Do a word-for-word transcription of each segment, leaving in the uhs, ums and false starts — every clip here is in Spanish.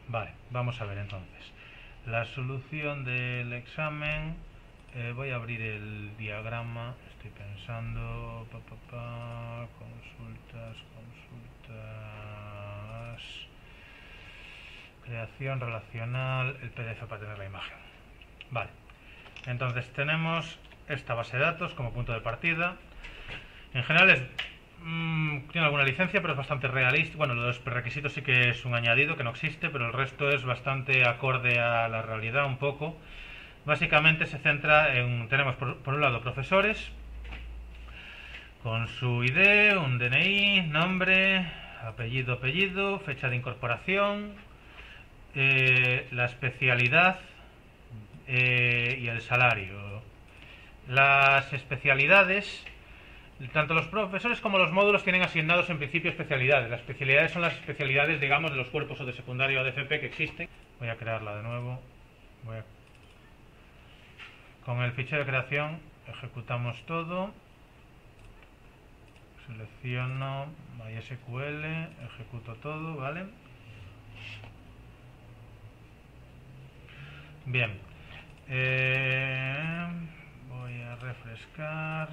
Vale, vamos a ver entonces. La solución del examen, eh, voy a abrir el diagrama, estoy pensando, pa, pa, pa, consultas, consultas, creación relacional, el P D F para tener la imagen. Vale, entonces tenemos esta base de datos como punto de partida. En general es, mmm, tiene alguna licencia, pero es bastante realista. Bueno, los prerequisitos sí que es un añadido que no existe, pero el resto es bastante acorde a la realidad un poco. Básicamente se centra en, tenemos por, por un lado profesores, con su I D, un D N I, nombre, apellido, apellido, fecha de incorporación, eh, la especialidad eh, y el salario. Las especialidades, tanto los profesores como los módulos tienen asignados en principio especialidades. Las especialidades son las especialidades, digamos, de los cuerpos o de secundario o de F P que existen. Voy a crearla de nuevo. Voy a... Con el fichero de creación ejecutamos todo. Selecciono MySQL, ejecuto todo, ¿vale? Bien. Eh, voy a refrescar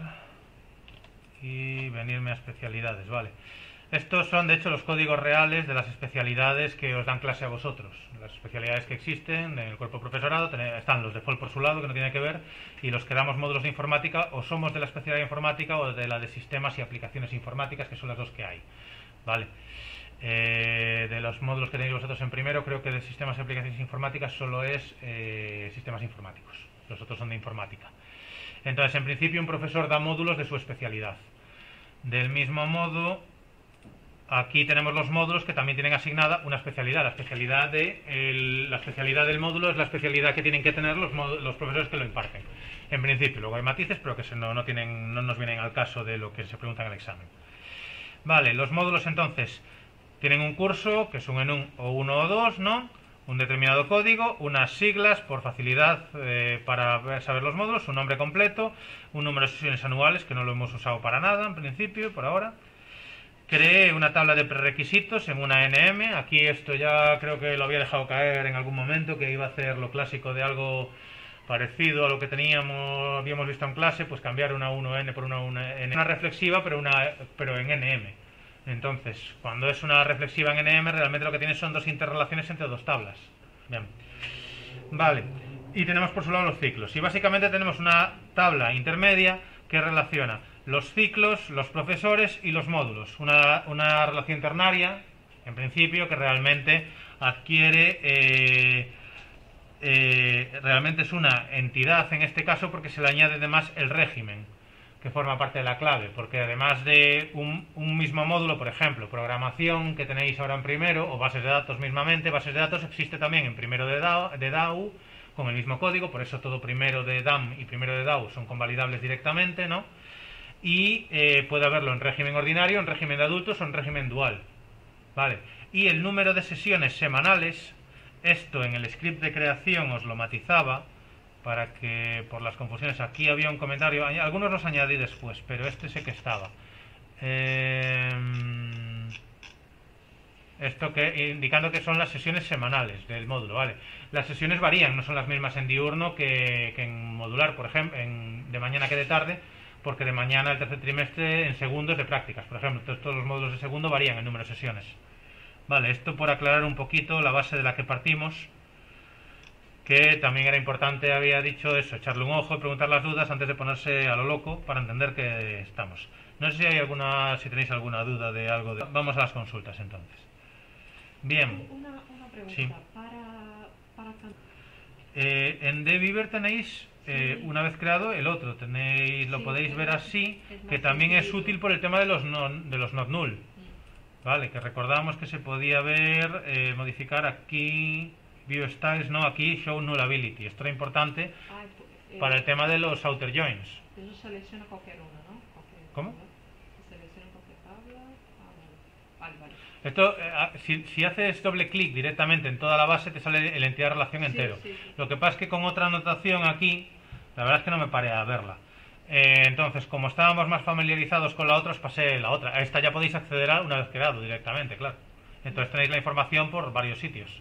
y venirme a especialidades, ¿vale? Estos son, de hecho, los códigos reales de las especialidades que os dan clase a vosotros. Las especialidades que existen en el cuerpo profesorado, están los default por su lado, que no tiene que ver, y los que damos módulos de informática, o somos de la especialidad de informática o de la de sistemas y aplicaciones informáticas, que son las dos que hay, ¿vale? Eh, de los módulos que tenéis vosotros en primero, creo que de sistemas y aplicaciones informáticas solo es eh, sistemas informáticos. Los otros son de informática. Entonces, en principio, un profesor da módulos de su especialidad. Del mismo modo, aquí tenemos los módulos que también tienen asignada una especialidad. La especialidad, de el, la especialidad del módulo es la especialidad que tienen que tener los, los profesores que lo imparten. En principio, luego hay matices, pero que se no, no, tienen, no nos vienen al caso de lo que se pregunta en el examen. Vale, los módulos entonces tienen un curso, que es un ENUM o uno o dos, ¿no? Un determinado código, unas siglas por facilidad eh, para saber los módulos, un nombre completo, un número de sesiones anuales, que no lo hemos usado para nada en principio, por ahora. Creé una tabla de prerequisitos en una N M. Aquí esto ya creo que lo había dejado caer en algún momento, que iba a hacer lo clásico de algo parecido a lo que teníamos, habíamos visto en clase, pues cambiar una uno N por una uno N. Una reflexiva, pero, una, pero en N M. Entonces, cuando es una reflexiva en N M, realmente lo que tiene son dos interrelaciones entre dos tablas. Bien. Vale. Y tenemos por su lado los ciclos. Y básicamente tenemos una tabla intermedia que relaciona los ciclos, los profesores y los módulos. Una, una relación ternaria, en principio, que realmente adquiere... Eh, eh, realmente es una entidad en este caso porque se le añade además el régimen, que forma parte de la clave, porque además de un, un mismo módulo, por ejemplo, programación que tenéis ahora en primero, o bases de datos mismamente, bases de datos existe también en primero de D A W, de D A W con el mismo código, por eso todo primero de D A M y primero de D A W son convalidables directamente, ¿no? Y eh, puede haberlo en régimen ordinario, en régimen de adultos o en régimen dual, ¿vale? Y el número de sesiones semanales, esto en el script de creación os lo matizaba, para que por las confusiones, aquí había un comentario, algunos los añadí después, pero este sé que estaba. Eh, esto que indicando que son las sesiones semanales del módulo, ¿vale? Las sesiones varían, no son las mismas en diurno que, que en modular, por ejemplo, en, de mañana que de tarde, porque de mañana el tercer trimestre en segundos de prácticas, por ejemplo, todos, todos los módulos de segundo varían en número de sesiones. Vale, esto por aclarar un poquito la base de la que partimos, que también era importante, había dicho eso, echarle un ojo y preguntar las dudas antes de ponerse a lo loco para entender que estamos. No sé si hay alguna, si tenéis alguna duda de algo. De... Vamos a las consultas entonces. Bien. Una, una pregunta. Sí. Para, para... Eh, en dbeaver tenéis, eh, sí. Una vez creado, el otro. Tenéis, lo sí, podéis ver así, que también es útil por el tema de los, non, de los not null. Mm. Vale, que recordábamos que se podía ver, eh, modificar aquí... View Styles, no, aquí Show Nullability. Esto era importante ah, eh, para el tema de los outer joins. Eso selecciona cualquier uno, ¿no? Cualquier ¿Cómo? Tabla. Selecciona cualquier tabla. Ah, vale. Vale, vale. Esto, eh, si, si haces doble clic directamente en toda la base, te sale el entidad de relación entero. Sí, sí, sí. Lo que pasa es que con otra anotación aquí, la verdad es que no me paré a verla. Eh, entonces, como estábamos más familiarizados con la otra, os pasé la otra. A esta ya podéis acceder a una vez creado directamente, claro. Entonces tenéis la información por varios sitios.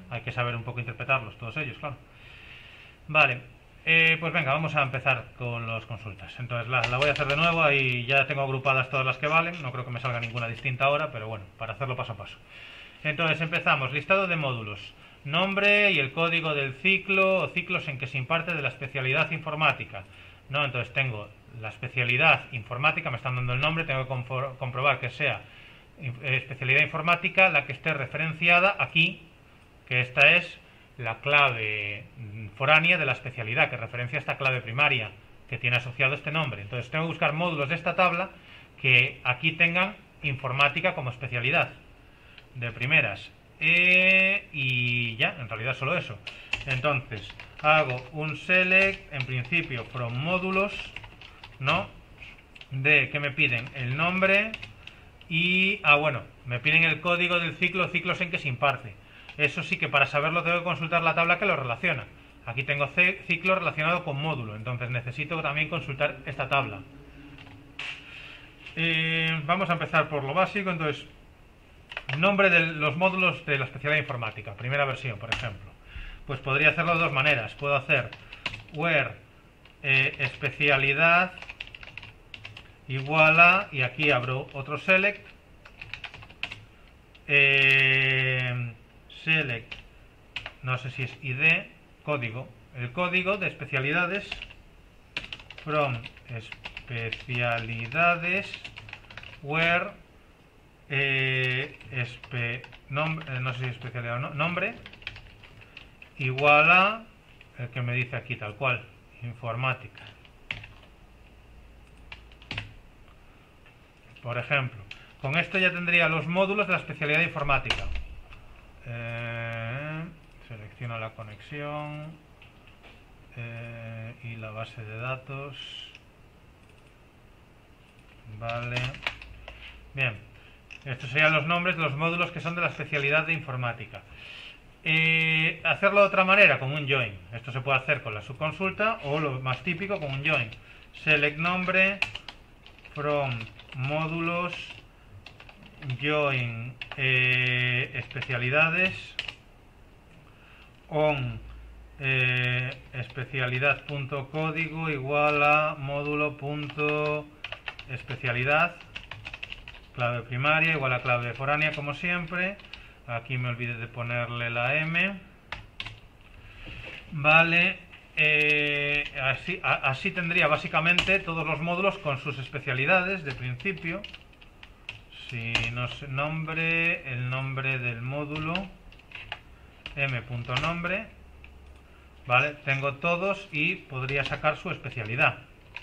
hay que saber un poco interpretarlos, todos ellos, claro. Vale, eh, pues venga, vamos a empezar con las consultas. Entonces la, la voy a hacer de nuevo, ahí ya tengo agrupadas todas las que valen, no creo que me salga ninguna distinta ahora, pero bueno, para hacerlo paso a paso. Entonces empezamos, listado de módulos, nombre y el código del ciclo o ciclos en que se imparte de la especialidad informática. No, entonces tengo la especialidad informática, me están dando el nombre, tengo que comprobar que sea especialidad informática la que esté referenciada aquí, que esta es la clave foránea de la especialidad, que referencia esta clave primaria que tiene asociado este nombre. Entonces tengo que buscar módulos de esta tabla que aquí tengan informática como especialidad de primeras. Eh, y ya, en realidad solo eso. Entonces hago un select, en principio from módulos, ¿no? De que me piden el nombre y, ah bueno, me piden el código del ciclo, ciclos en que se imparte. Eso sí que para saberlo tengo que consultar la tabla que lo relaciona. Aquí tengo ciclo relacionado con módulo, entonces necesito también consultar esta tabla. Eh, vamos a empezar por lo básico, entonces, nombre de los módulos de la especialidad informática, primera versión, por ejemplo. Pues podría hacerlo de dos maneras. Puedo hacer where eh, especialidad igual a, y aquí abro otro select, eh, select, no sé si es id, código, el código de especialidades from especialidades where eh, espe, nombre, no sé si es especialidad o no, nombre igual a el que me dice aquí tal cual, informática. Por ejemplo, con esto ya tendría los módulos de la especialidad informática. Eh, selecciono la conexión eh, y la base de datos. Vale. Bien, estos serían los nombres de los módulos que son de la especialidad de informática. Eh, hacerlo de otra manera, con un join. Esto se puede hacer con la subconsulta o lo más típico con un join. Select nombre from módulos join eh, especialidades on eh, especialidad.código igual a módulo.especialidad, clave primaria igual a clave foránea como siempre. Aquí me olvidé de ponerle la M. Vale, eh, así, a, así tendría básicamente todos los módulos con sus especialidades de principio. Si nos nombre, el nombre del módulo, m.nombre, vale, tengo todos y podría sacar su especialidad.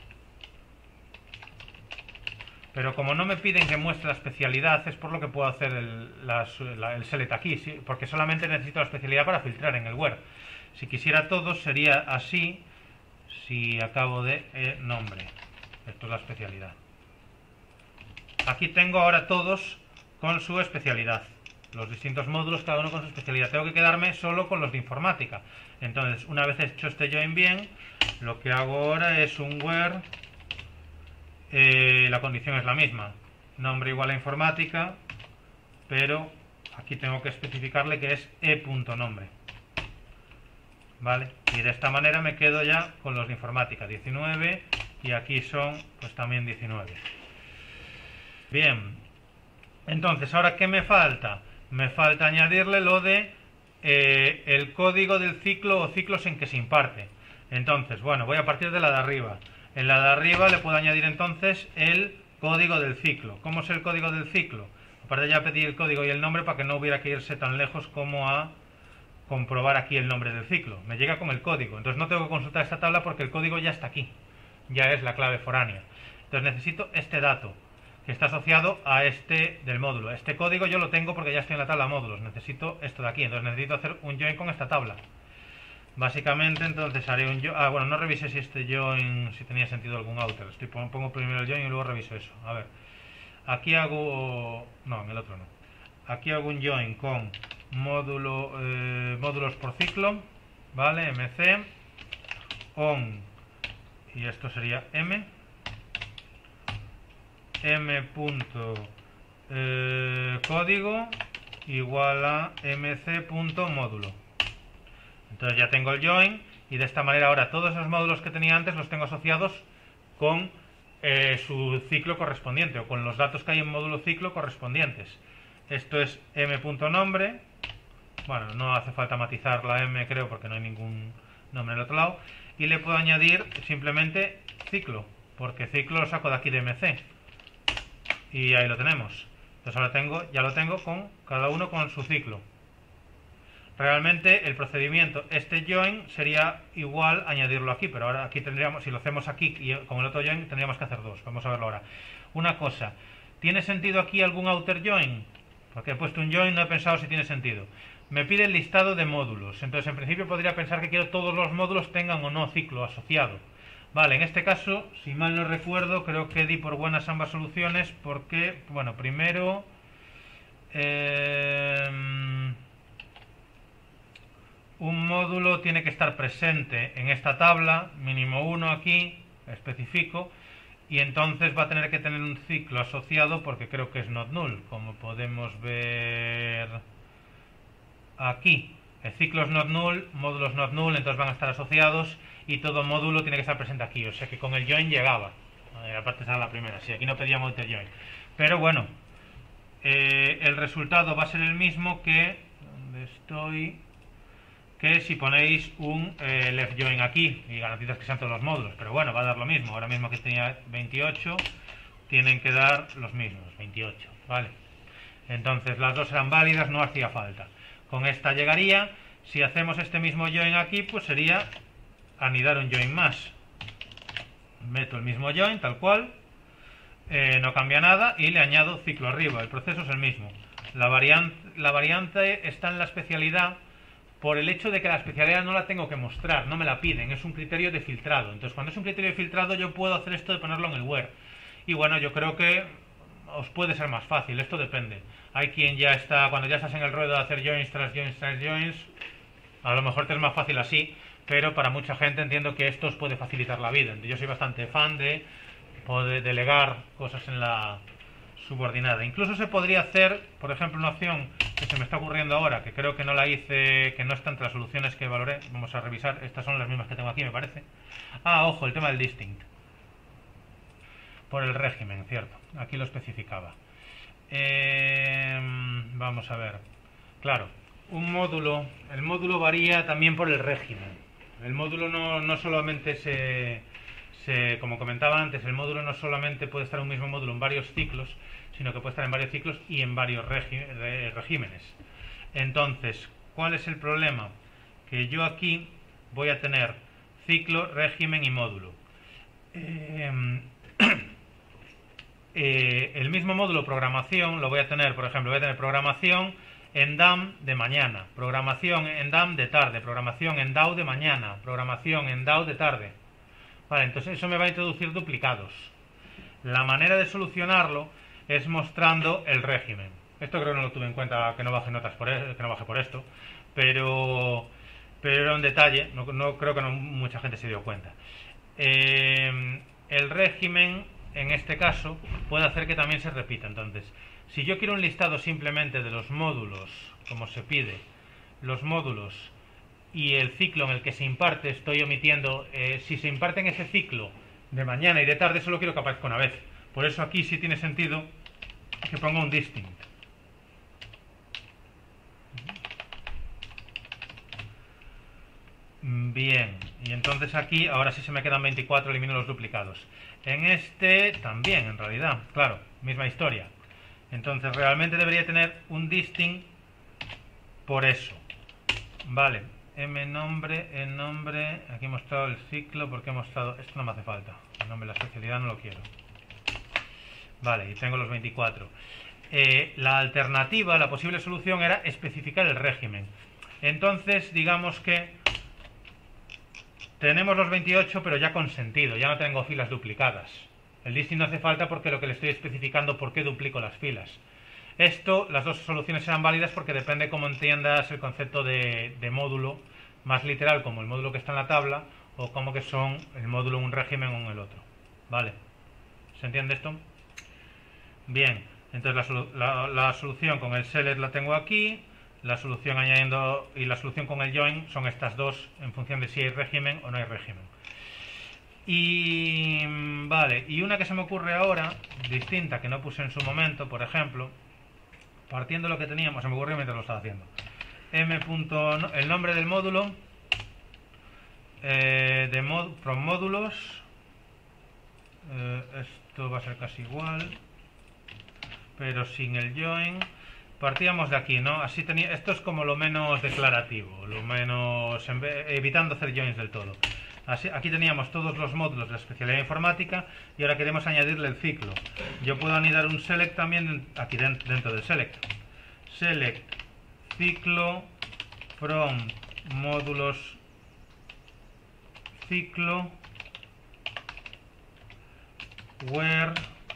Pero como no me piden que muestre la especialidad, es por lo que puedo hacer el, la, la, el select aquí, ¿sí? Porque solamente necesito la especialidad para filtrar en el where. Si quisiera todos sería así, si acabo de eh, nombre. Esto es la especialidad. Aquí tengo ahora todos con su especialidad. Los distintos módulos, cada uno con su especialidad. Tengo que quedarme solo con los de informática. Entonces, una vez hecho este join bien, lo que hago ahora es un where. Eh, la condición es la misma, nombre igual a informática, pero aquí tengo que especificarle que es e.nombre, vale, y de esta manera me quedo ya con los de informática, diecinueve, y aquí son pues también diecinueve. Bien, entonces ahora ¿qué me falta? Me falta añadirle lo de eh, el código del ciclo o ciclos en que se imparte. Entonces, bueno, voy a partir de la de arriba. En la de arriba le puedo añadir entonces el código del ciclo. ¿Cómo es el código del ciclo? Aparte ya pedí el código y el nombre para que no hubiera que irse tan lejos como a comprobar aquí el nombre del ciclo. Me llega con el código. Entonces no tengo que consultar esta tabla porque el código ya está aquí. Ya es la clave foránea. Entonces necesito este dato que está asociado a este del módulo. Este código yo lo tengo porque ya estoy en la tabla módulos. Necesito esto de aquí. Entonces necesito hacer un join con esta tabla. Básicamente, entonces haré un join. Ah, bueno, no revisé si este join, si tenía sentido algún outer. Estoy, pongo primero el join y luego reviso eso. A ver. Aquí hago. No, en el otro no. Aquí hago un join con módulo, eh, módulos por ciclo. Vale, mc. On. Y esto sería m. M. Punto, eh, código. igual a mc.módulo. Entonces ya tengo el join y de esta manera ahora todos esos módulos que tenía antes los tengo asociados con eh, su ciclo correspondiente o con los datos que hay en módulo ciclo correspondientes. Esto es m.nombre. Bueno, no hace falta matizar la m, creo, porque no hay ningún nombre en el otro lado. Y le puedo añadir simplemente ciclo, porque ciclo lo saco de aquí de mc. Y ahí lo tenemos. Entonces ahora tengo, ya lo tengo con cada uno con su ciclo. Realmente el procedimiento, este join sería igual añadirlo aquí, pero ahora aquí tendríamos, si lo hacemos aquí y con el otro join, tendríamos que hacer dos. Vamos a verlo ahora. Una cosa, ¿tiene sentido aquí algún outer join? Porque he puesto un join, no he pensado si tiene sentido. Me pide el listado de módulos, entonces en principio podría pensar que quiero todos los módulos tengan o no ciclo asociado. Vale, en este caso, si mal no recuerdo, creo que di por buenas ambas soluciones porque, bueno, primero... Eh, un módulo tiene que estar presente en esta tabla, mínimo uno aquí, especifico, y entonces va a tener que tener un ciclo asociado porque creo que es not null, como podemos ver aquí. El ciclo es not null, módulos not null, entonces van a estar asociados y todo módulo tiene que estar presente aquí, o sea que con el join llegaba. Eh, aparte esa era la primera, sí, aquí no pedíamos outer join. Pero bueno, eh, el resultado va a ser el mismo que... ¿Dónde estoy? Que si ponéis un eh, left join aquí y garantizas que sean todos los módulos, pero bueno, va a dar lo mismo. Ahora mismo que tenía veintiocho, tienen que dar los mismos, veintiocho, ¿vale? Entonces las dos eran válidas, no hacía falta. Con esta llegaría. Si hacemos este mismo join aquí, pues sería anidar un join más. Meto el mismo join, tal cual, eh, no cambia nada y le añado ciclo arriba. El proceso es el mismo. La variante, la variante está en la especialidad por el hecho de que la especialidad no la tengo que mostrar, no me la piden, es un criterio de filtrado. Entonces cuando es un criterio de filtrado yo puedo hacer esto de ponerlo en el where. Y bueno, yo creo que os puede ser más fácil, esto depende. Hay quien ya está, cuando ya estás en el ruedo de hacer joins tras joins tras joins, a lo mejor te es más fácil así, pero para mucha gente entiendo que esto os puede facilitar la vida. Yo soy bastante fan de poder delegar cosas en la subordinada. Incluso se podría hacer, por ejemplo, una opción que se me está ocurriendo ahora, que creo que no la hice, que no está entre las soluciones que valoré. Vamos a revisar, estas son las mismas que tengo aquí, me parece. Ah, ojo, el tema del distinct. Por el régimen, cierto. Aquí lo especificaba. Eh, vamos a ver. Claro, un módulo, el módulo varía también por el régimen. El módulo no, no solamente se, se, como comentaba antes, el módulo no solamente puede estar en un mismo módulo en varios ciclos, sino que puede estar en varios ciclos y en varios regi regímenes. Entonces, ¿cuál es el problema? Que yo aquí voy a tener ciclo, régimen y módulo. Eh, eh, el mismo módulo programación lo voy a tener, por ejemplo, voy a tener programación en D A M de mañana, programación en D A M de tarde, programación en D A O de mañana, programación en D A O de tarde. Vale, entonces eso me va a introducir duplicados. La manera de solucionarlo es mostrando el régimen. Esto creo que no lo tuve en cuenta, que no baje notas por, e que no baje por esto, pero, pero era un detalle, no, no creo que no, mucha gente se dio cuenta. Eh, el régimen, en este caso, puede hacer que también se repita. Entonces, si yo quiero un listado simplemente de los módulos, como se pide, los módulos y el ciclo en el que se imparte, estoy omitiendo, eh, si se imparte en ese ciclo de mañana y de tarde, solo quiero que aparezca una vez. Por eso aquí sí tiene sentido que ponga un distinct. Bien, y entonces aquí, ahora sí se me quedan veinticuatro, elimino los duplicados. En este también, en realidad, claro, misma historia. Entonces realmente debería tener un distinct por eso. Vale, m nombre, en nombre, aquí he mostrado el ciclo porque he mostrado, esto no me hace falta, el nombre de la especialidad no lo quiero. Vale, y tengo los veinticuatro. Eh, la alternativa, la posible solución era especificar el régimen. Entonces, digamos que tenemos los veintiocho, pero ya con sentido, ya no tengo filas duplicadas. El distinct no hace falta porque lo que le estoy especificando por qué duplico las filas. Esto, las dos soluciones serán válidas porque depende cómo entiendas el concepto de, de módulo, más literal como el módulo que está en la tabla, o como que son el módulo en un régimen o en el otro. ¿Vale? ¿Se entiende esto? Bien, Entonces la, solu la, la solución con el select la tengo aquí, la solución añadiendo y la solución con el join son estas dos en función de si hay régimen o no hay régimen. Y vale, y una que se me ocurre ahora, distinta, que no puse en su momento, por ejemplo, partiendo de lo que teníamos, se me ocurrió mientras lo estaba haciendo. M. No, el nombre del módulo eh, de mod, from módulos, eh, esto va a ser casi igual, pero sin el join. Partíamos de aquí, ¿no? Así tenía, esto es como lo menos declarativo, lo menos evitando hacer joins del todo. Así, aquí teníamos todos los módulos de la especialidad informática y ahora queremos añadirle el ciclo. Yo puedo anidar un select también aquí dentro, dentro del select. Select ciclo from módulos ciclo where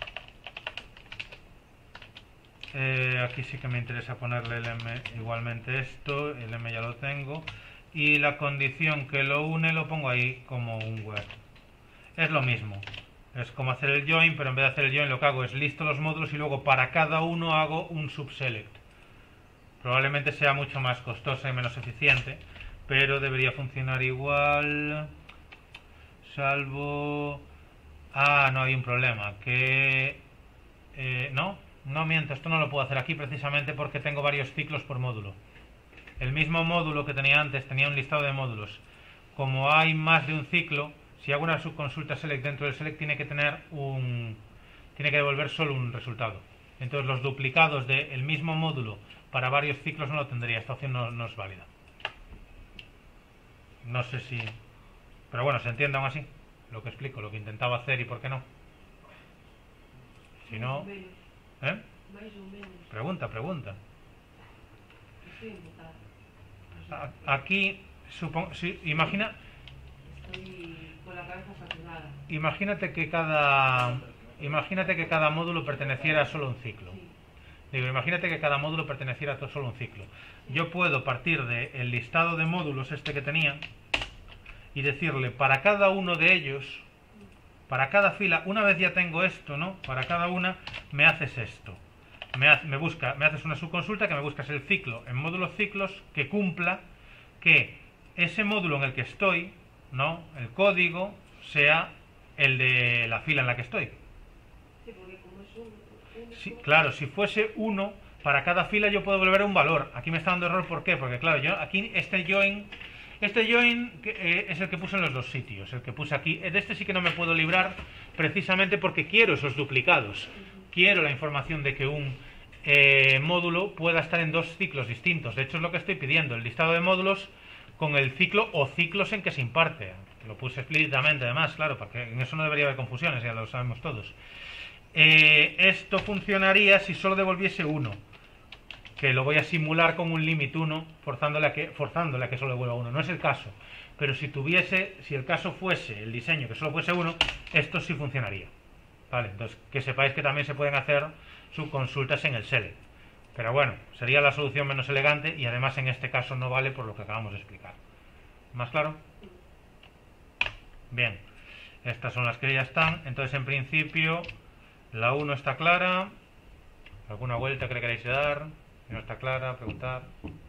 eh, aquí sí que me interesa ponerle el M igualmente esto, el M ya lo tengo. Y la condición que lo une lo pongo ahí como un where. Es lo mismo. Es como hacer el join, pero en vez de hacer el join lo que hago es listo los módulos y luego para cada uno hago un subselect. Probablemente sea mucho más costosa y menos eficiente, pero debería funcionar igual. Salvo... Ah, no hay un problema. Que... Eh, no, no miento, esto no lo puedo hacer aquí precisamente porque tengo varios ciclos por módulo. El mismo módulo que tenía antes tenía un listado de módulos. Como hay más de un ciclo, si hago una subconsulta select dentro del select tiene que tener un... tiene que devolver solo un resultado. Entonces los duplicados del mismo módulo para varios ciclos no lo tendría. Esta opción no, no es válida. No sé si... Pero bueno, se entiende aún así lo que explico, lo que intentaba hacer y por qué no. Si no... ¿Eh? Pregunta, pregunta. Aquí, supongo, sí, imagina, Estoy con la cabeza saturada. imagínate que cada, imagínate que cada módulo perteneciera a solo un ciclo. Digo, imagínate que cada módulo perteneciera a solo un ciclo. Yo puedo partir del listado de módulos este que tenía y decirle para cada uno de ellos, para cada fila, una vez ya tengo esto, ¿no? Para cada una me haces esto. Me, ha, me, busca, me haces una subconsulta que me buscas el ciclo en módulos ciclos que cumpla que ese módulo en el que estoy, ¿no? El código sea el de la fila en la que estoy. Sí, porque como es un... un Sí, claro, si fuese uno, para cada fila yo puedo volver a un valor. Aquí me está dando error, ¿por qué? Porque claro, yo aquí este join, este join eh, es el que puse en los dos sitios, el que puse aquí. De este sí que no me puedo librar precisamente porque quiero esos duplicados. Quiero la información de que un eh, módulo pueda estar en dos ciclos distintos. De hecho es lo que estoy pidiendo, el listado de módulos con el ciclo o ciclos en que se imparte. Lo puse explícitamente además, claro, porque en eso no debería haber confusiones, ya lo sabemos todos. Eh, esto funcionaría si solo devolviese uno, que lo voy a simular con un limit uno, forzándole a que, forzándole a que solo devuelva uno. No es el caso, pero si tuviese, si el caso fuese el diseño que solo fuese uno, esto sí funcionaría. Vale, entonces que sepáis que también se pueden hacer subconsultas en el select. Pero bueno, sería la solución menos elegante y además en este caso no vale por lo que acabamos de explicar. ¿Más claro? Bien, estas son las que ya están. Entonces en principio la uno está clara. ¿Alguna vuelta que le queréis dar? Si no está clara, preguntar.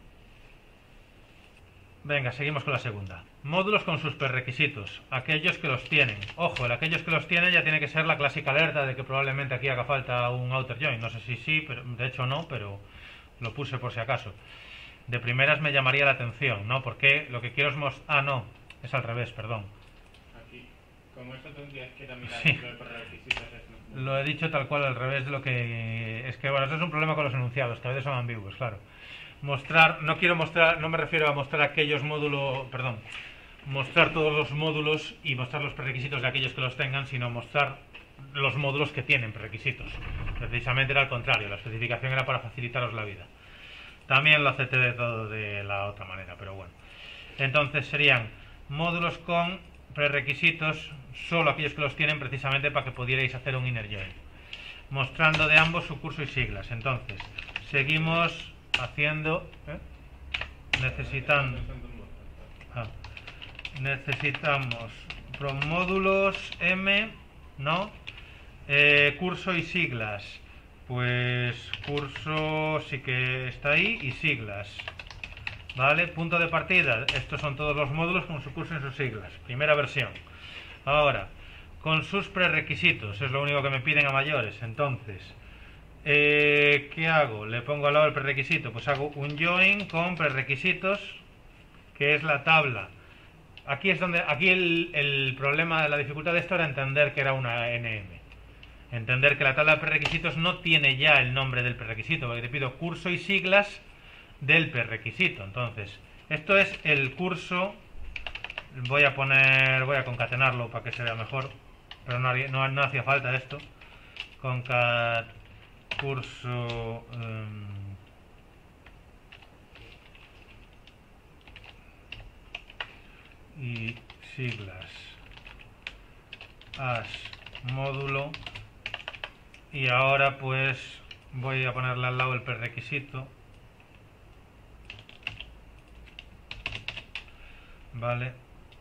Venga, seguimos con la segunda. Módulos con sus prerequisitos. Aquellos que los tienen. Ojo, el aquellos que los tienen ya tiene que ser la clásica alerta de que probablemente aquí haga falta un outer join. No sé si sí, pero de hecho no, pero lo puse por si acaso. De primeras me llamaría la atención, ¿no? Porque lo que quiero es mostrar... Ah, no, es al revés, perdón. Aquí, como esto tendrías que ir a mirar Sí. lo de prerequisitos. Es... Lo he dicho tal cual al revés de lo que... Es que, bueno, eso es un problema con los enunciados, que a veces son ambiguos, claro. Mostrar, no quiero mostrar, no me refiero a mostrar aquellos módulos, perdón, mostrar todos los módulos y mostrar los prerequisitos de aquellos que los tengan, sino mostrar los módulos que tienen prerequisitos. Precisamente era al contrario, la especificación era para facilitaros la vida. También lo acepté de todo de la otra manera, pero bueno. Entonces serían módulos con prerequisitos, solo aquellos que los tienen, precisamente para que pudierais hacer un inner join. Mostrando de ambos su curso y siglas. Entonces, seguimos haciendo... ¿eh? Necesitan... Ah, necesitamos promódulos M, ¿no? Eh, curso y siglas. pues curso sí que está ahí y siglas. Vale, punto de partida. Estos son todos los módulos con su curso y sus siglas. Primera versión. Ahora, con sus prerequisitos. Es lo único que me piden a mayores. Entonces, eh, ¿qué hago? Le pongo al lado el prerequisito. Pues hago un join con prerequisitos, que es la tabla. Aquí es donde, aquí el, el problema, la dificultad de esto era entender que era una N M. Entender que la tabla de prerequisitos no tiene ya el nombre del prerequisito, porque te pido curso y siglas del prerequisito. Entonces, esto es el curso. Voy a poner, voy a concatenarlo para que se vea mejor, pero no, haría, no, no hacía falta esto. Concat curso um, y siglas as módulo, y ahora pues voy a ponerle al lado el prerequisito. Vale,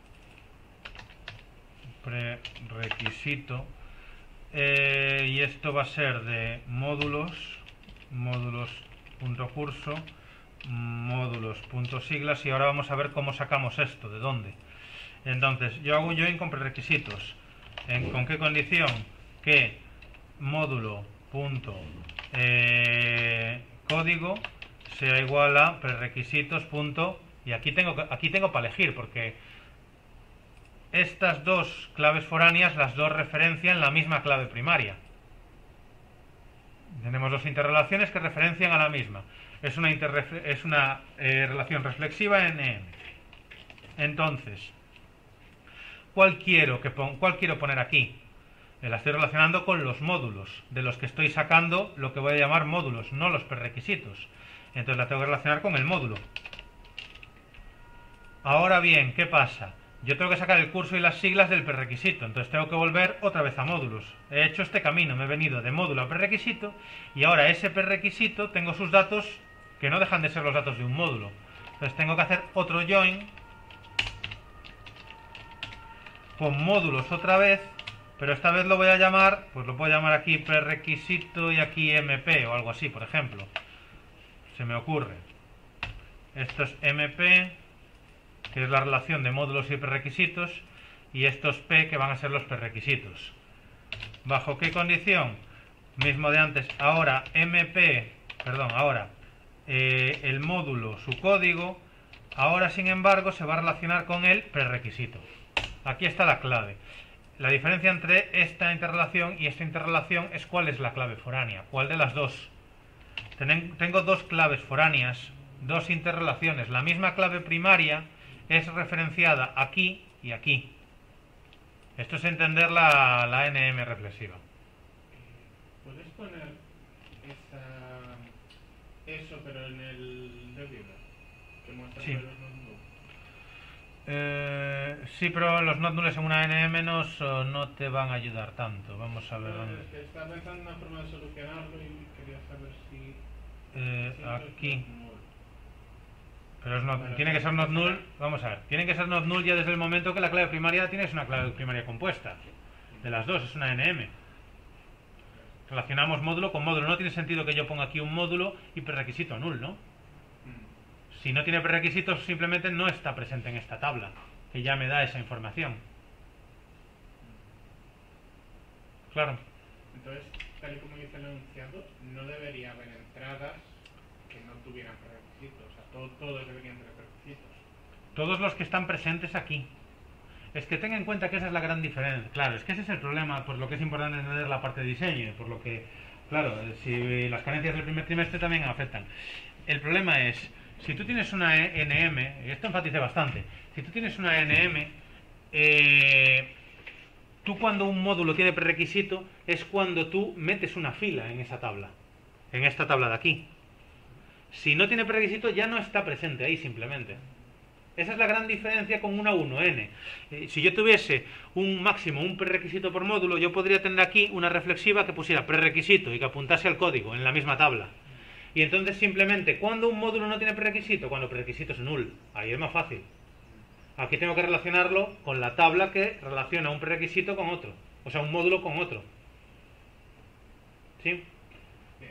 prerequisito, eh, y esto va a ser de módulos, módulos.curso, módulos.siglas, y ahora vamos a ver cómo sacamos esto, de dónde. Entonces, yo hago un join con prerequisitos. ¿En, ¿Con qué condición? Que módulo punto eh, código sea igual a prerequisitos punto, y aquí tengo aquí tengo para elegir, porque estas dos claves foráneas, las dos referencian la misma clave primaria. Tenemos dos interrelaciones que referencian a la misma. Es una, es una eh, relación reflexiva en N M. Entonces, ¿cuál quiero, que pon ¿cuál quiero poner aquí? Me la estoy relacionando con los módulos, de los que estoy sacando lo que voy a llamar módulos, no los prerequisitos. Entonces la tengo que relacionar con el módulo. Ahora bien, ¿qué pasa? Yo tengo que sacar el curso y las siglas del prerequisito, entonces tengo que volver otra vez a módulos. He hecho este camino, me he venido de módulo a prerequisito, y ahora ese prerequisito tengo sus datos, que no dejan de ser los datos de un módulo. Entonces tengo que hacer otro join con módulos otra vez, pero esta vez lo voy a llamar, pues lo puedo llamar aquí prerequisito y aquí M P o algo así, por ejemplo. Se me ocurre. Esto es M P, que es la relación de módulos y prerequisitos, y estos P, que van a ser los prerequisitos. ¿Bajo qué condición? Mismo de antes. Ahora M P, perdón, ahora eh, el módulo, su código, ahora sin embargo se va a relacionar con el prerequisito. Aquí está la clave. La diferencia entre esta interrelación y esta interrelación es cuál es la clave foránea, cuál de las dos. Tenen, tengo dos claves foráneas, dos interrelaciones. La misma clave primaria es referenciada aquí y aquí. Esto es entender la, la N M reflexiva. ¿Puedes poner esa, eso pero en el Debuggler? Que muestra Sí. los nódulos. Eh, sí, pero los not nulls en una N M no, so- no te van a ayudar tanto. Vamos a ver No, dónde. es que estaba pensando en una forma de solucionarlo y quería saber si... Eh, si esto es aquí. null. Pero es not- Vale, tiene que ser not vale. null. Vamos a ver. Tiene que ser not null ya desde el momento que la clave primaria tienes una clave primaria compuesta. De las dos, es una N M. Relacionamos módulo con módulo. No tiene sentido que yo ponga aquí un módulo y prerequisito null, ¿no? Mm. Si no tiene prerequisitos, simplemente no está presente en esta tabla, que ya me da esa información. Claro. Entonces, tal y como dice el enunciado, no debería haber entradas que no tuvieran prerequisitos. O sea, todo, todos deberían tener prerequisitos. Todos los que están presentes aquí. Es que tenga en cuenta que esa es la gran diferencia. Claro, es que ese es el problema, por lo que es importante entender la parte de diseño, por lo que, claro, si las carencias del primer trimestre también afectan. El problema es, si tú tienes una N M, y esto enfatice bastante, si tú tienes una N M, eh, tú cuando un módulo tiene prerequisito es cuando tú metes una fila en esa tabla, en esta tabla de aquí. Si no tiene prerequisito ya no está presente ahí simplemente. Esa es la gran diferencia con una uno ene. Eh, si yo tuviese un máximo, un prerequisito por módulo, yo podría tener aquí una reflexiva que pusiera prerequisito y que apuntase al código en la misma tabla. Y entonces simplemente, ¿cuándo un módulo no tiene prerequisito? Cuando prerequisito es null. Ahí es más fácil. Aquí tengo que relacionarlo con la tabla que relaciona un prerequisito con otro. O sea, un módulo con otro. ¿Sí?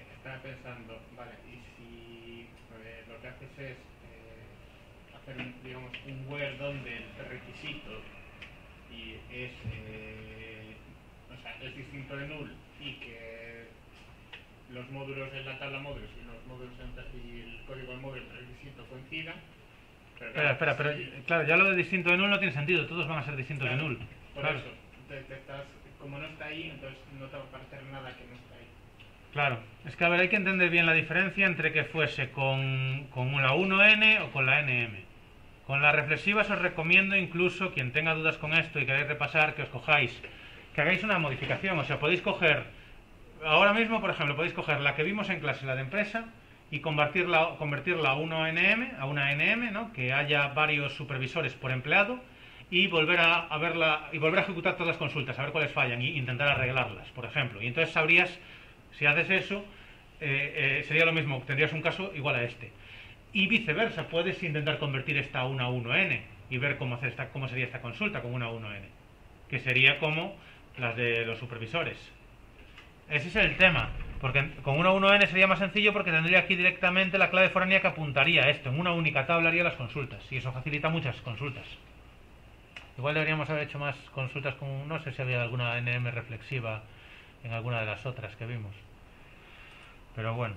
pensando, vale, y si eh, lo que haces es eh, hacer un, digamos, un where donde el requisito y es, eh, o sea, es distinto de null y que los módulos en la tabla módulos y los módulos en, y el código del módulo el requisito coincidan. Pero Espera, espera, pero claro, ya lo de distinto de null no tiene sentido, todos van a ser distintos claro, de null. Por Claro. eso, te, te estás, como no está ahí, entonces no te va a parecer nada que no está ahí. Claro, es que a ver, hay que entender bien la diferencia entre que fuese con, con una uno ene o con la ene eme. Con las reflexivas os recomiendo incluso, quien tenga dudas con esto y queráis repasar, que os cojáis, que hagáis una modificación. O sea, podéis coger, ahora mismo, por ejemplo, podéis coger la que vimos en clase, la de empresa, y convertirla, convertirla a una ene eme, a una ene eme, ¿no? Que haya varios supervisores por empleado, y volver a, a verla, y volver a ejecutar todas las consultas, a ver cuáles fallan, y intentar arreglarlas, por ejemplo. Y entonces sabrías, si haces eso, eh, eh, sería lo mismo, tendrías un caso igual a este. Y viceversa, puedes intentar convertir esta a una uno ene y ver cómo, hacer esta, cómo sería esta consulta con una uno ene, que sería como las de los supervisores. Ese es el tema, porque con una uno ene sería más sencillo porque tendría aquí directamente la clave foránea que apuntaría a esto, en una única tabla haría las consultas, y eso facilita muchas consultas. Igual deberíamos haber hecho más consultas con, no sé si había alguna ene eme reflexiva en alguna de las otras que vimos. Pero bueno.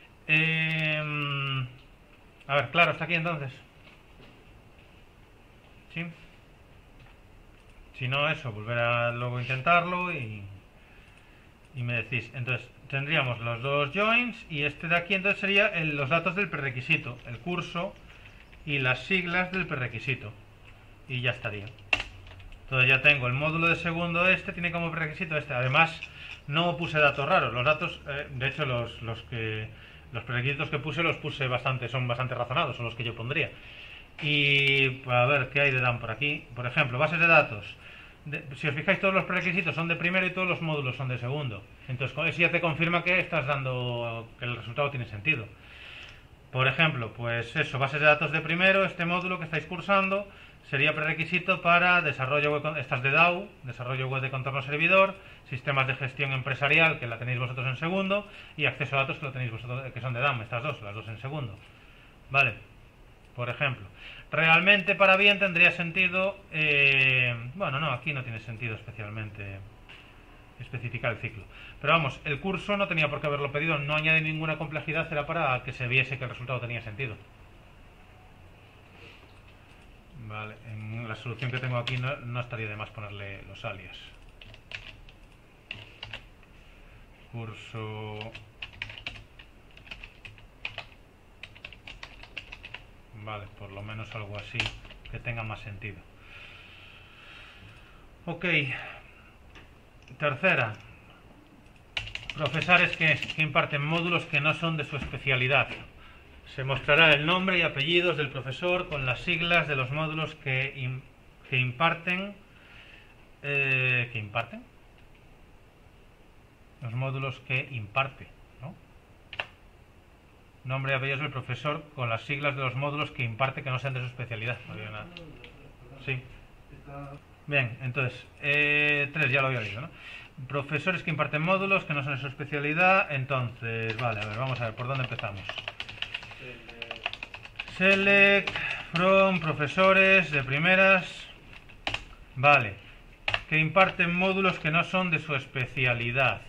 Eh, a ver, claro, ¿está aquí entonces? ¿Sí? Si no, eso, volver a luego intentarlo y, y me decís. Entonces, tendríamos los dos joins y este de aquí entonces sería el, los datos del prerequisito, el curso y las siglas del prerequisito. Y ya estaría. Entonces ya tengo el módulo de segundo este, tiene como prerequisito este. Además, no puse datos raros. Los datos, eh, de hecho, los, los que los prerequisitos que puse los puse bastante, son bastante razonados, son los que yo pondría. Y a ver, ¿qué hay de D A M por aquí? Por ejemplo, bases de datos. De, si os fijáis, todos los prerequisitos son de primero y todos los módulos son de segundo. Entonces, con eso ya te confirma que estás dando, que el resultado tiene sentido. Por ejemplo, pues eso, bases de datos de primero, este módulo que estáis cursando sería prerequisito para desarrollo web, estas de D A U, desarrollo web de contorno servidor, sistemas de gestión empresarial, que la tenéis vosotros en segundo, y acceso a datos, que lo tenéis vosotros, que son de D A M, estas dos, las dos en segundo. Vale, por ejemplo. Realmente para bien tendría sentido, eh, bueno, no, aquí no tiene sentido especialmente especificar el ciclo. Pero vamos, el curso no tenía por qué haberlo pedido, no añade ninguna complejidad, era para que se viese que el resultado tenía sentido. Vale, en la solución que tengo aquí no, no estaría de más ponerle los alias. Curso... Vale, por lo menos algo así que tenga más sentido. Ok. Tercera. Profesores que, que imparten módulos que no son de su especialidad. Se mostrará el nombre y apellidos del profesor con las siglas de los módulos que, im, que imparten. Eh, ¿Que imparten? Los módulos que imparte, ¿no? Nombre y apellidos del profesor con las siglas de los módulos que imparte que no sean de su especialidad. No había nada. Sí. Bien, entonces, eh, tres ya lo había leído, ¿no? Profesores que imparten módulos que no son de su especialidad. Entonces, vale, a ver, vamos a ver por dónde empezamos. Select from profesores de primeras. Vale. Que imparten módulos que no son de su especialidad.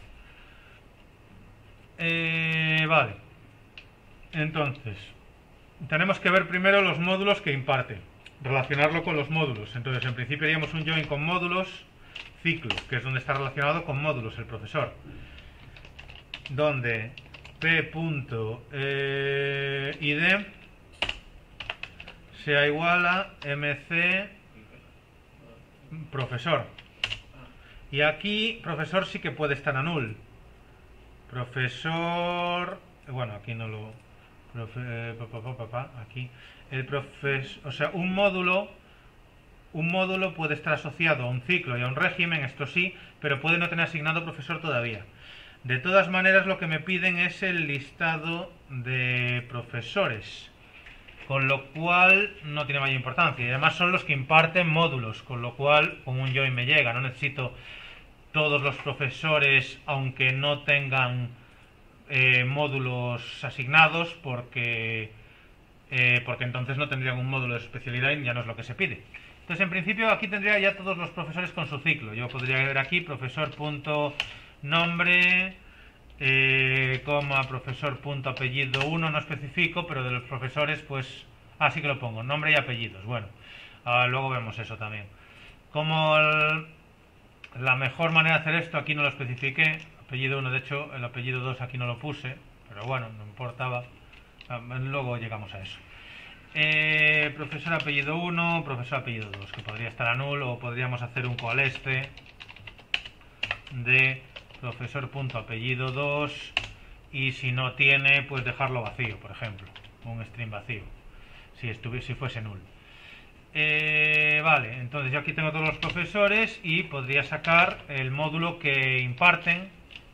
Eh, vale. Entonces, tenemos que ver primero los módulos que imparte. Relacionarlo con los módulos. Entonces, en principio haríamos un join con módulos, ciclo, que es donde está relacionado con módulos el profesor. Donde p.id sea igual a mc profesor. Y aquí profesor sí que puede estar a null. Profesor, bueno, aquí no lo profe, pa, pa, pa, pa, aquí el profesor, o sea, un módulo un módulo puede estar asociado a un ciclo y a un régimen, esto sí, pero puede no tener asignado profesor todavía. De todas maneras, lo que me piden es el listado de profesores, con lo cual no tiene mayor importancia. Y además son los que imparten módulos, con lo cual con un join me llega. No necesito todos los profesores, aunque no tengan eh, módulos asignados porque, eh, porque entonces no tendrían un módulo de especialidad y ya no es lo que se pide. Entonces, en principio, aquí tendría ya todos los profesores con su ciclo. Yo podría ver aquí profesor.nombre, eh, coma, profesor.apellido uno, no especifico, pero de los profesores, pues, ah, sí que lo pongo, nombre y apellidos. Bueno, ah, luego vemos eso también. Como el, la mejor manera de hacer esto, aquí no lo especifiqué, apellido uno, de hecho, el apellido dos aquí no lo puse, pero bueno, no importaba, ah, luego llegamos a eso. Eh, profesor apellido uno, profesor apellido dos, que podría estar a null, o podríamos hacer un coalesce de profesor.apellido dos, y si no tiene, pues dejarlo vacío, por ejemplo, un string vacío, si, estuviese, si fuese null. Eh, vale, entonces yo aquí tengo todos los profesores y podría sacar el módulo que imparten,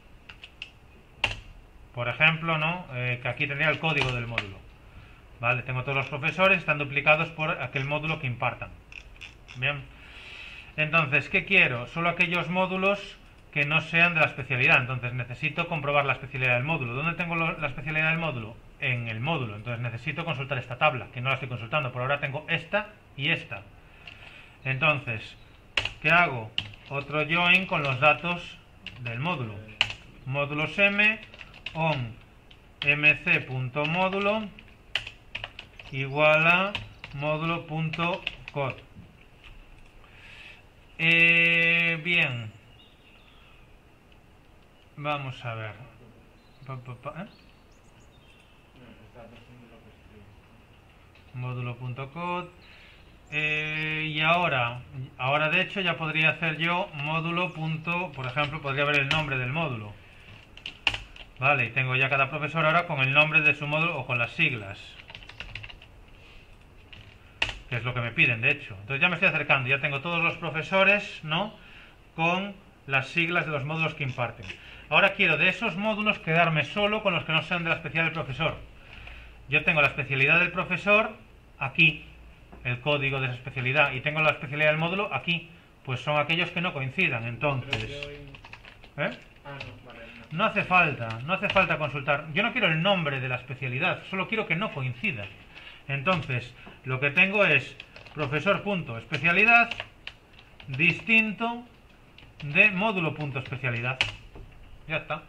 por ejemplo, ¿no? Eh, que aquí tendría el código del módulo. Vale, tengo todos los profesores, están duplicados por aquel módulo que impartan. Bien. Entonces, ¿qué quiero? Solo aquellos módulos que no sean de la especialidad. Entonces necesito comprobar la especialidad del módulo. ¿Dónde tengo lo, la especialidad del módulo? En el módulo. Entonces necesito consultar esta tabla, que no la estoy consultando. Por ahora tengo esta y esta. Entonces, ¿qué hago? Otro join con los datos del módulo. Módulos m on mc.módulo igual a módulo.code. Eh, bien, vamos a ver. Pa, pa, pa, ¿eh? Módulo.code. Eh, y ahora, ahora de hecho ya podría hacer yo módulo. Por ejemplo, podría ver el nombre del módulo. Vale, y tengo ya cada profesor ahora con el nombre de su módulo o con las siglas, que es lo que me piden, de hecho. Entonces ya me estoy acercando, ya tengo todos los profesores, ¿no?, con las siglas de los módulos que imparten. Ahora quiero de esos módulos quedarme solo con los que no sean de la especialidad del profesor. Yo tengo la especialidad del profesor aquí, el código de esa especialidad, y tengo la especialidad del módulo aquí. Pues son aquellos que no coincidan, entonces... ¿Eh? No hace falta, no hace falta consultar. Yo no quiero el nombre de la especialidad, solo quiero que no coincida. Entonces, lo que tengo es profesor.especialidad distinto de módulo.especialidad. Ya está.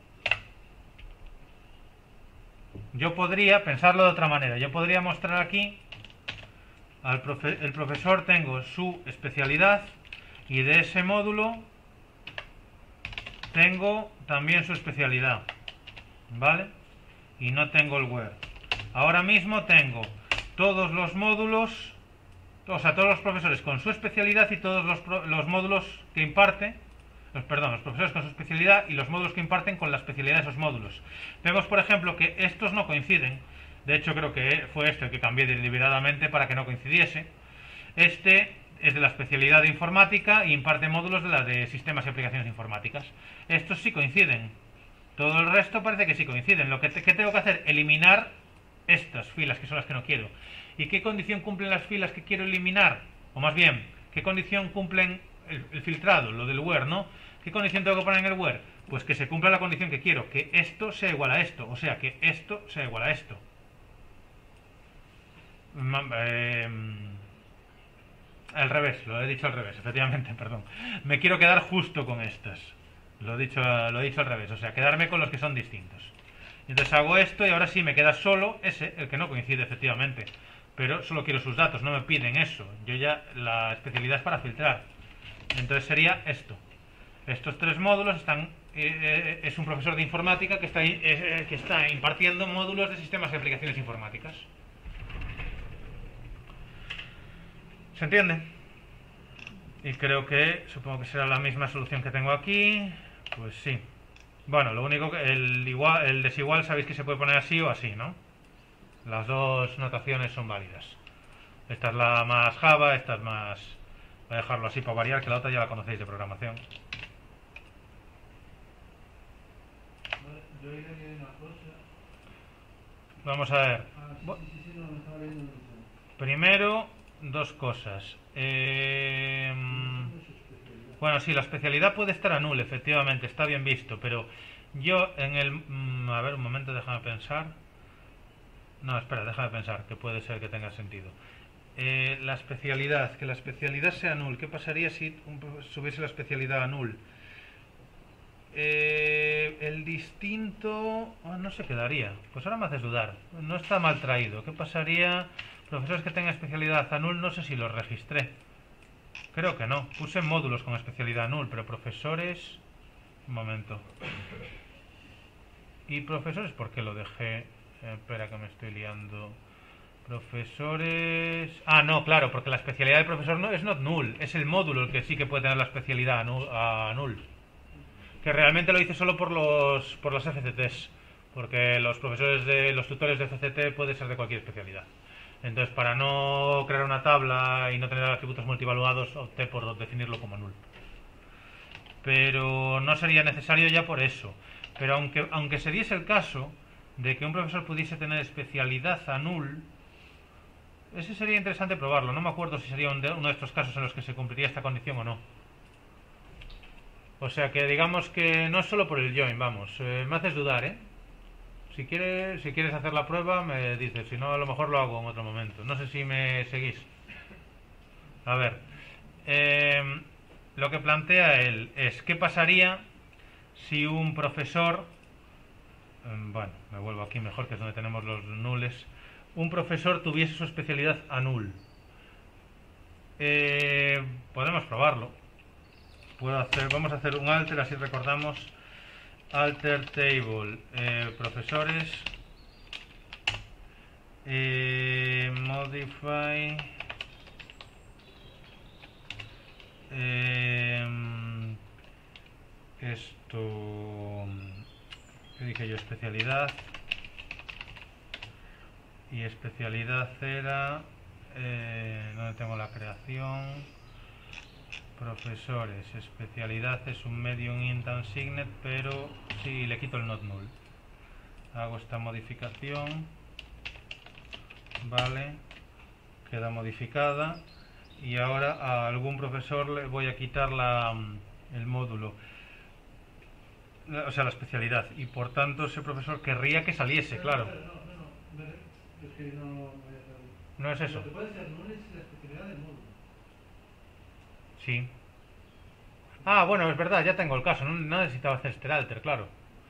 Yo podría pensarlo de otra manera. Yo podría mostrar aquí al profe el profesor, tengo su especialidad y de ese módulo tengo también su especialidad, ¿vale? Y no tengo el where. Ahora mismo tengo todos los módulos, o sea, todos los profesores con su especialidad y todos los, los módulos que imparte, los, perdón, los profesores con su especialidad y los módulos que imparten con la especialidad de esos módulos. Vemos, por ejemplo, que estos no coinciden. De hecho, creo que fue este el que cambié deliberadamente para que no coincidiese. Este es de la especialidad de informática y imparte módulos de la de sistemas y aplicaciones informáticas. Estos sí coinciden. Todo el resto parece que sí coinciden. Lo que, te, que tengo que hacer, eliminar estas filas, que son las que no quiero. ¿Y qué condición cumplen las filas que quiero eliminar? O más bien, ¿qué condición cumplen el, el filtrado, lo del where, ¿no? ¿Qué condición tengo que poner en el where? Pues que se cumpla la condición que quiero, que esto sea igual a esto, o sea, que esto sea igual a esto. Eh, al revés, lo he dicho al revés, efectivamente, perdón. Me quiero quedar justo con estas. Lo he dicho, lo he dicho al revés, o sea, quedarme con los que son distintos. Entonces hago esto y ahora sí me queda solo ese, el que no coincide efectivamente. Pero solo quiero sus datos, no me piden eso. Yo ya, la especialidad es para filtrar. Entonces sería esto. Estos tres módulos están... Eh, es un profesor de informática que está, eh, que está impartiendo módulos de sistemas y aplicaciones informáticas. ¿Se entiende? Y creo que, supongo que será la misma solución que tengo aquí. Pues sí. Bueno, lo único que el, igual, el desigual sabéis que se puede poner así o así, ¿no? Las dos notaciones son válidas. Esta es la más Java, esta es más... Voy a dejarlo así para variar, que la otra ya la conocéis de programación. Yo iré a una cosa. Vamos a ver. Ah, sí, sí, sí, sí, no, me estaba viendo. Primero, dos cosas. Eh... Bueno, sí, la especialidad puede estar a null, efectivamente, está bien visto, pero Yo en el... mm, a ver, un momento, déjame pensar. No, espera, déjame pensar, que puede ser que tenga sentido. Eh, la especialidad, que la especialidad sea null. ¿Qué pasaría si un profesor subiese la especialidad a null? Eh, el distinto oh, no se quedaría. Pues ahora me haces dudar. No está mal traído. ¿Qué pasaría? Profesores que tengan especialidad a null, no sé si los registré. Creo que no. Puse módulos con especialidad null, pero profesores... Un momento. ¿Y profesores por qué lo dejé? Eh, espera que me estoy liando. Profesores... Ah, no, claro, porque la especialidad del profesor no es not null. Es el módulo el que sí que puede tener la especialidad a null. A null. Que realmente lo hice solo por los por los F C Ts, porque los profesores de los tutores de F C T puede ser de cualquier especialidad. Entonces, para no crear una tabla y no tener atributos multivaluados, opté por definirlo como null. Pero no sería necesario ya por eso. Pero aunque aunque se diese el caso de que un profesor pudiese tener especialidad a null, ese sería interesante probarlo. No me acuerdo si sería uno de estos casos en los que se cumpliría esta condición o no. O sea que digamos que no es solo por el join, vamos. Eh, me haces dudar, ¿eh? Si quieres, si quieres hacer la prueba, me dices. Si no, a lo mejor lo hago en otro momento. No sé si me seguís. A ver. Eh, lo que plantea él es ¿qué pasaría si un profesor... Eh, bueno, me vuelvo aquí mejor, que es donde tenemos los nulles. Un profesor tuviese su especialidad a null. Eh, podemos probarlo. Puedo hacer, vamos a hacer un alter, así recordamos. Alter table, eh, profesores, eh, modify, eh, esto, ¿qué dije yo? Especialidad, y especialidad era, eh, ¿dónde tengo la creación? Profesores, especialidad es un medium int unsigned, pero sí, le quito el not null. Hago esta modificación, vale, queda modificada, y ahora a algún profesor le voy a quitar la, el módulo, o sea, la especialidad, y por tanto ese profesor querría que saliese, claro. No, no, no, es que no... No es eso. Lo que puede ser null es la especialidad del módulo. Sí. Ah, bueno, es verdad, ya tengo el caso. No, no necesitaba hacer este alter, claro.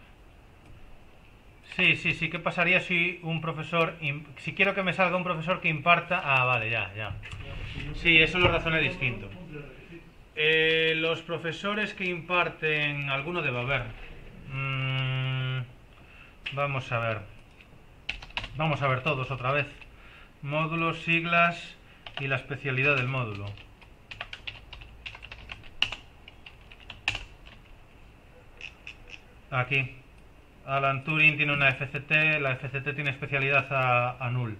Sí, sí, sí. ¿Qué pasaría si un profesor... Si quiero que me salga un profesor que imparta... Ah, vale, ya, ya. Sí, eso lo razoné distinto. Eh, los profesores que imparten... Alguno debe haber. Mm, vamos a ver. Vamos a ver todos otra vez. Módulos, siglas y la especialidad del módulo. Aquí. Alan Turing tiene una F C T, la F C T tiene especialidad a, a null.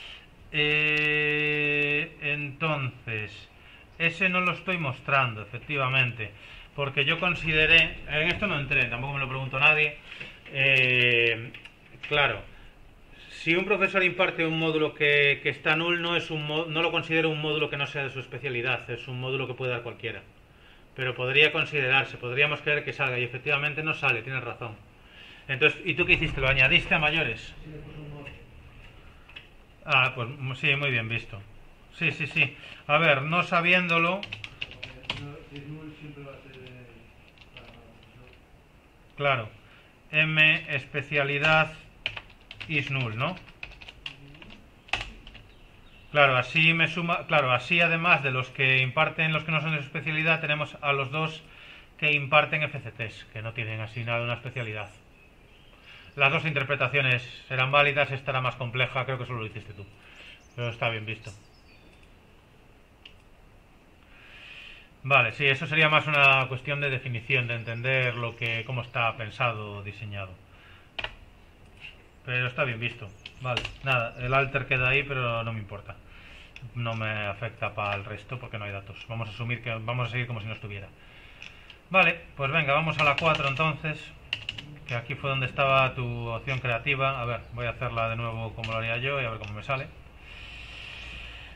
Eh, entonces, ese no lo estoy mostrando, efectivamente, porque yo consideré, en esto no entré, tampoco me lo preguntó nadie. Eh, claro, si un profesor imparte un módulo que, que está null, no, es un, no lo considero un módulo que no sea de su especialidad, es un módulo que puede dar cualquiera. Pero podría considerarse, podríamos querer que salga, y efectivamente no sale, tienes razón. Entonces, ¿y tú qué hiciste? ¿Lo añadiste a mayores? Sí, le puse un mod. Ah, pues sí, muy bien visto. Sí, sí, sí. A ver, no sabiéndolo... Si es null siempre va a ser... eh, para el profesor. Claro. M, especialidad, is null, ¿no? Claro, así me suma... Claro, así además de los que imparten los que no son de su especialidad, tenemos a los dos que imparten F C Ts, que no tienen asignada una especialidad. Las dos interpretaciones serán válidas, esta era más compleja, creo que solo lo hiciste tú. Pero está bien visto. Vale, sí, eso sería más una cuestión de definición, de entender lo que, cómo está pensado o diseñado. Pero está bien visto. Vale, nada, el alter queda ahí, pero no me importa. No me afecta para el resto porque no hay datos. Vamos a asumir que vamos a seguir como si no estuviera. Vale, pues venga, vamos a la cuatro entonces. Que aquí fue donde estaba tu opción creativa. A ver, voy a hacerla de nuevo como lo haría yo y a ver cómo me sale.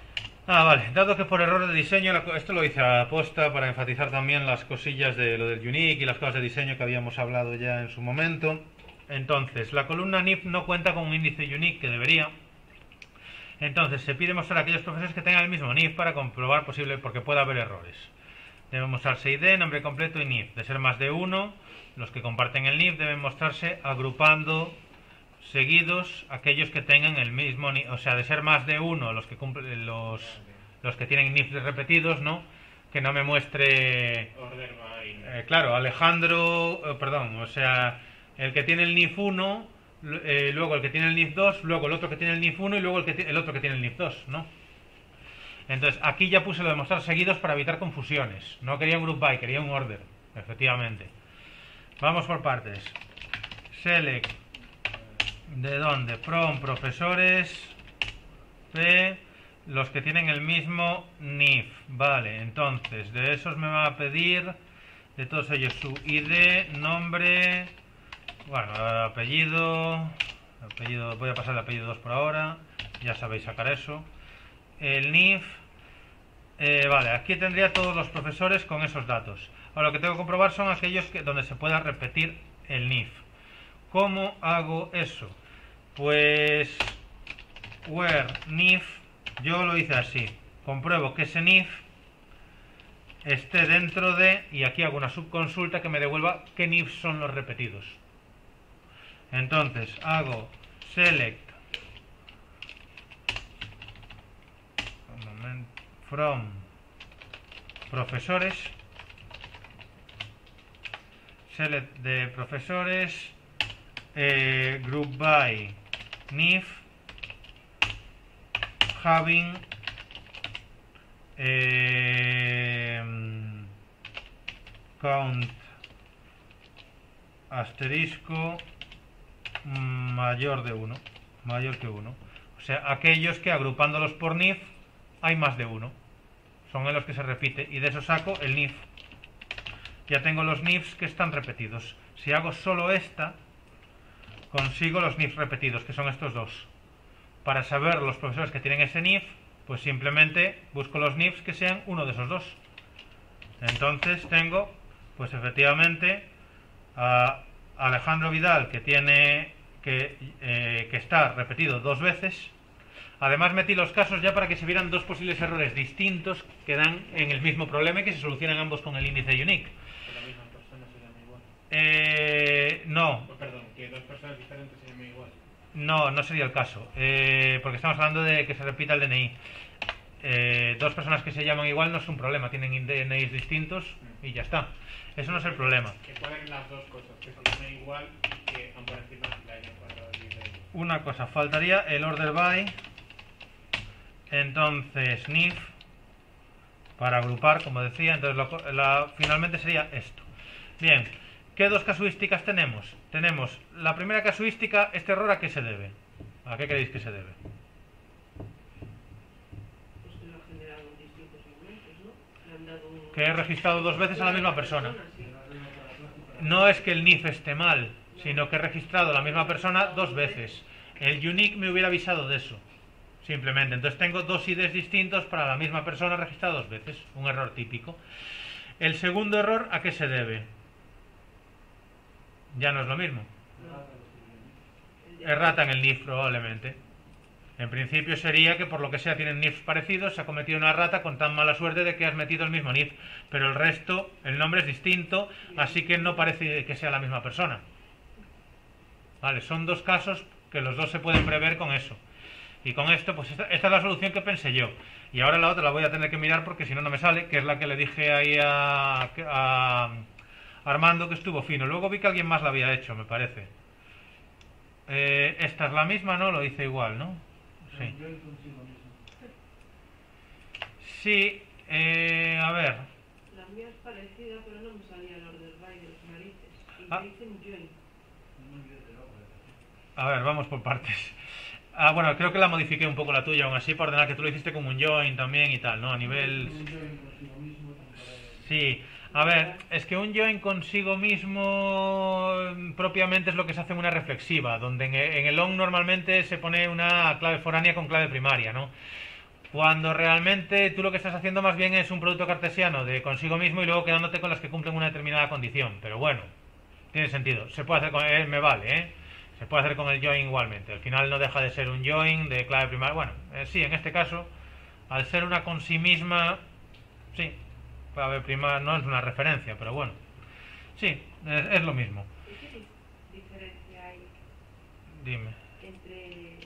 Ah, vale. Dado que por error de diseño, la co- esto lo hice a posta para enfatizar también las cosillas de lo del unique y las cosas de diseño que habíamos hablado ya en su momento. Entonces, la columna N I F no cuenta con un índice unique que debería. Entonces, se pide mostrar a aquellos profesores que tengan el mismo N I F para comprobar posible, porque puede haber errores. Deben mostrarse I D, nombre completo y N I F. De ser más de uno, los que comparten el N I F deben mostrarse agrupando seguidos aquellos que tengan el mismo N I F. O sea, de ser más de uno los que cumplen los, los que tienen N I F repetidos, ¿no? Que no me muestre... Order by... Eh, claro, Alejandro, eh, perdón, o sea, el que tiene el N I F uno, eh, luego el que tiene el N I F dos, luego el otro que tiene el N I F uno y luego el, que ti- el otro que tiene el N I F dos, ¿no? Entonces, aquí ya puse lo de mostrar seguidos para evitar confusiones. No quería un group by, quería un order, efectivamente. Vamos por partes. Select, ¿de dónde? From profesores, P, los que tienen el mismo N I F. Vale, entonces, de esos me va a pedir, de todos ellos, su I D, nombre, bueno, apellido, apellido, voy a pasar el apellido dos por ahora, ya sabéis sacar eso. El N I F, eh, vale, aquí tendría todos los profesores con esos datos. Ahora lo que tengo que comprobar son aquellos que, donde se pueda repetir el N I F. ¿Cómo hago eso? Pues where N I F, yo lo hice así, compruebo que ese N I F esté dentro de, y aquí hago una subconsulta que me devuelva qué N I F son los repetidos. Entonces hago select un momento, from profesores, select de profesores, eh, group by N I F, having eh, count asterisco mayor de uno, mayor que uno. O sea, aquellos que agrupándolos por N I F hay más de uno. Son en los que se repite. Y de eso saco el N I F. Ya tengo los N I Fs que están repetidos. Si hago solo esta, consigo los N I Fs repetidos, que son estos dos. Para saber los profesores que tienen ese N I F, pues simplemente busco los N I Fs que sean uno de esos dos. Entonces tengo, pues efectivamente, a Alejandro Vidal, que tiene que, eh, que está repetido dos veces. Además metí los casos ya para que se vieran dos posibles errores distintos que dan en el mismo problema y que se solucionan ambos con el índice unique. Que la misma persona se llama igual. Eh, no, Oh, perdón, que dos personas diferentes se llaman igual. no, no sería el caso, eh, porque estamos hablando de que se repita el D N I. Eh, dos personas que se llaman igual no es un problema, tienen D N Is distintos y ya está. Eso no es el problema. Que pueden las dos cosas, que se llaman igual y que aún por encima la hayan cuadrado el de ellos. Una cosa, faltaría el order by. Entonces N I F para agrupar, como decía. Entonces lo- la, finalmente sería esto. Bien, ¿qué dos casuísticas tenemos? Tenemos la primera casuística. ¿Este error a qué se debe? ¿A qué creéis que se debe? Pues que lo ha generado en distintos momentos, ¿no? Le han dado un... Que he registrado dos veces a la misma persona. sí. No es que el N I F esté mal, sino que he registrado a la misma persona dos veces. El unique me hubiera avisado de eso, simplemente. Entonces tengo dos I Ds distintos para la misma persona registrada dos veces. Un error típico. El segundo error, ¿a qué se debe? Ya no es lo mismo. Errata en el N I F probablemente. En principio sería que por lo que sea tienen N I Fs parecidos, se ha cometido una errata con tan mala suerte de que has metido el mismo N I F, pero el resto, el nombre es distinto, así que no parece que sea la misma persona. Vale, son dos casos que los dos se pueden prever con eso. Y con esto, pues esta, esta es la solución que pensé yo. Y ahora la otra la voy a tener que mirar porque si no, no me sale, que es la que le dije ahí a, a Armando, que estuvo fino. Luego vi que alguien más la había hecho, me parece. Eh, esta es la misma, ¿no? Lo hice igual, ¿no? Sí. Yo consigo mismo. Sí, eh, a ver. La mía es parecida, pero no me salía el order by de los narices. Y Ah. me dicen join. No me olvides de lo que- A ver, vamos por partes. Ah, bueno, creo que la modifiqué un poco la tuya, aún así, para ordenar que tú lo hiciste con un join también y tal, ¿no? A nivel... Un join consigo mismo, comparar- Sí, a ver, es que un join consigo mismo mm, propiamente es lo que se hace en una reflexiva, donde en e- en el on normalmente se pone una clave foránea con clave primaria, ¿no? cuando realmente tú lo que estás haciendo más bien es un producto cartesiano de consigo mismo y luego quedándote con las que cumplen una determinada condición. Pero bueno, tiene sentido. Se puede hacer con él, me vale, ¿eh? Se puede hacer con el join igualmente. Al final no deja de ser un join de clave primaria. Bueno, eh, sí, en este caso, al ser una con sí misma, sí, clave primaria no es una referencia, pero bueno, sí, es, es lo mismo. ¿Y qué di- diferencia hay Dime. entre...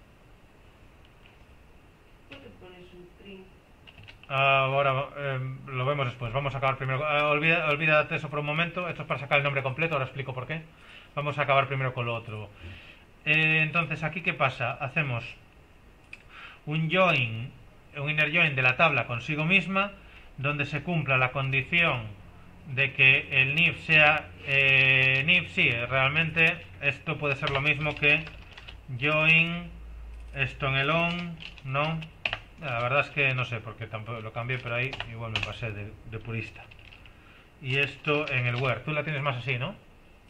¿Por qué pones un print? Ahora eh, lo vemos después. Vamos a acabar primero. Eh, olvida, olvídate eso por un momento. Esto es para sacar el nombre completo. Ahora explico por qué. Vamos a acabar primero con lo otro. Eh, entonces, aquí qué pasa. Hacemos un join, un inner join de la tabla consigo misma, donde se cumpla la condición de que el N I F sea eh, N I F. Sí, realmente esto puede ser lo mismo que join esto en el on, no. La verdad es que no sé, porque tampoco lo cambié, pero ahí igual me pasé de, de purista. Y esto en el where. Tú la tienes más así, ¿no?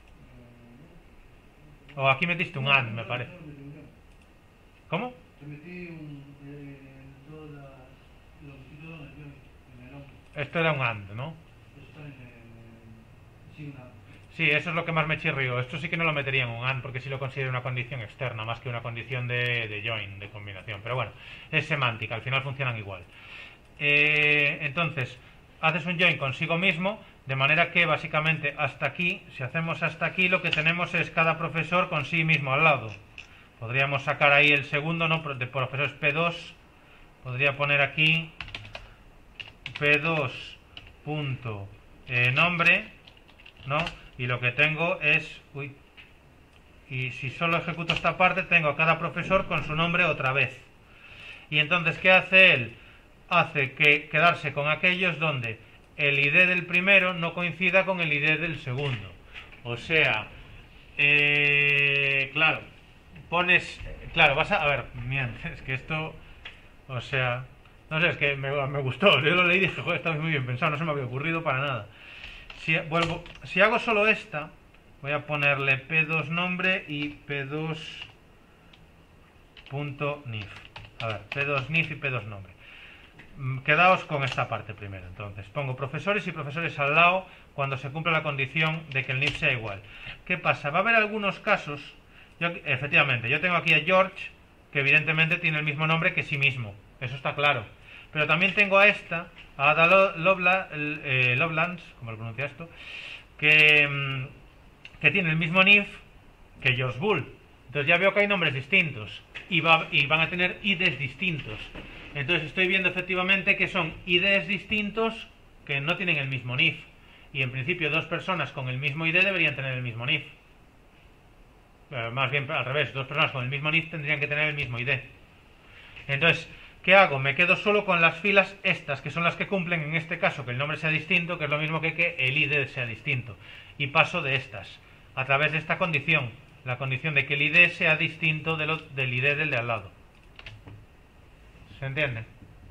O aquí metiste un and, me parece. ¿Cómo? Te metí un, eh, todas las, lo metí todo en el guión, en el hombre. Esto era un and, ¿no? Eso está en el, sí, una. Sí, eso es lo que más me chirrió. Esto sí que no lo metería en un and, porque sí lo considero una condición externa, más que una condición de, de join, de combinación. Pero bueno, es semántica, al final funcionan igual. Eh, entonces, haces un join consigo mismo, de manera que básicamente hasta aquí, si hacemos hasta aquí, lo que tenemos es cada profesor con sí mismo al lado. Podríamos sacar ahí el segundo, ¿no? De profesores P dos. Podría poner aquí P dos punto eh, nombre, ¿no? Y lo que tengo es... Uy, y si solo ejecuto esta parte, tengo a cada profesor con su nombre otra vez. Y entonces, ¿qué hace él? Hace que quedarse con aquellos donde el I D del primero no coincida con el I D del segundo. O sea, eh, claro, pones... Claro, vas a... A ver, miren, es que esto... O sea... No sé, es que me, me gustó. Yo lo leí y dije, joder, está muy bien pensado, no se me había ocurrido para nada. Si, vuelvo, si hago solo esta, voy a ponerle P dos nombre y P dos punto N I F. A ver, P dos N I F y P dos nombre. Quedaos con esta parte primero. Entonces, pongo profesores y profesores al lado cuando se cumple la condición de que el N I F sea igual. ¿Qué pasa? Va a haber algunos casos, yo, efectivamente, yo tengo aquí a George, que evidentemente tiene el mismo nombre que sí mismo. Eso está claro. Pero también tengo a esta, a Ada Lovela, eh, Lovelace, como lo pronuncia esto, que, que tiene el mismo N I F que George Bull. Entonces ya veo que hay nombres distintos y, va, y van a tener I Ds distintos. Entonces estoy viendo efectivamente que son I Ds distintos que no tienen el mismo N I F. Y en principio dos personas con el mismo I D deberían tener el mismo N I F. Eh, más bien al revés, dos personas con el mismo N I F tendrían que tener el mismo I D. Entonces, ¿qué hago? Me quedo solo con las filas estas, que son las que cumplen en este caso que el nombre sea distinto, que es lo mismo que que el I D sea distinto. Y paso de estas, a través de esta condición, la condición de que el I D sea distinto de lo, del I D del de al lado. ¿Se entiende?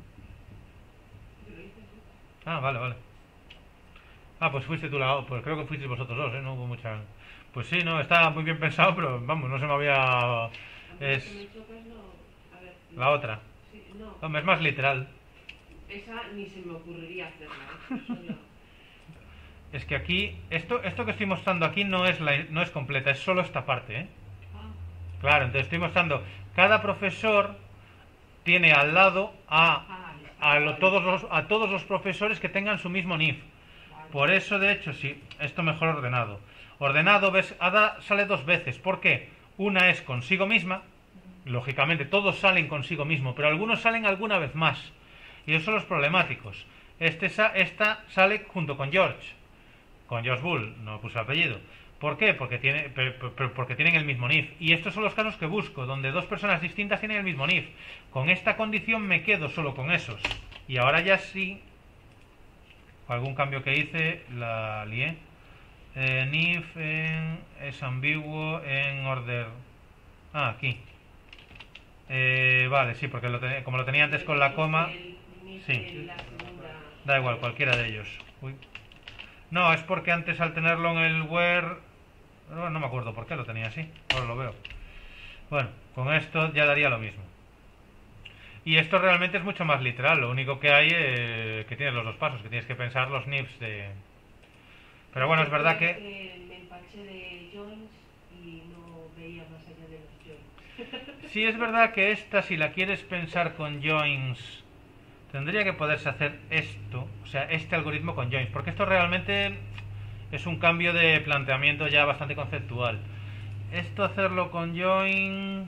Ah, vale, vale. Ah, pues fuiste tú la... Pues creo que fuisteis vosotros dos, ¿eh? No hubo mucha... Pues sí, no, está muy bien pensado, pero vamos, no se me había... Es... Me chocas, no. A ver, La otra. sí, no. Hombre, es más literal. Esa ni se me ocurriría hacerla. ¿eh? Eso ya. Es que aquí... Esto esto que estoy mostrando aquí no es, la, no es completa, es solo esta parte, ¿eh? Ah, Claro, entonces estoy mostrando... Cada profesor tiene al lado a, ah, ya. a, lo- todos, los, a todos los profesores que tengan su mismo N I F. Vale. Por eso, de hecho, sí, esto mejor ordenado. Ordenado, ves, Ada sale dos veces. ¿Por qué? Una es consigo misma. Lógicamente, todos salen consigo mismo, pero algunos salen alguna vez más. Y esos son los problemáticos. Este, sa- esta sale junto con George. Con George Bull, no puse el apellido. ¿Por qué? Porque, tiene, pe- pe- porque tienen el mismo N I F. Y estos son los casos que busco, donde dos personas distintas tienen el mismo N I F. Con esta condición me quedo solo con esos. Y ahora ya sí, algún cambio que hice, la lié. Eh, N I F en- es ambiguo en order... Ah, aquí. Eh, vale, sí, porque lo tenía- como lo tenía antes con la coma... El- el- Sí. el- la segunda- Da igual, cualquiera de ellos. Uy. No, es porque antes al tenerlo en el where... No, no me acuerdo por qué lo tenía así. Ahora lo veo. Bueno, con esto ya daría lo mismo. Y esto realmente es mucho más literal. Lo único que hay eh, que tienes los dos pasos, que tienes que pensar los nifs de... Pero bueno, es verdad que... Eh, me empaché de joins y no veía más allá de los joins. Sí, es verdad que esta, si la quieres pensar con joins, tendría que poderse hacer esto, o sea, este algoritmo con joins, porque esto realmente es un cambio de planteamiento ya bastante conceptual. Esto hacerlo con join,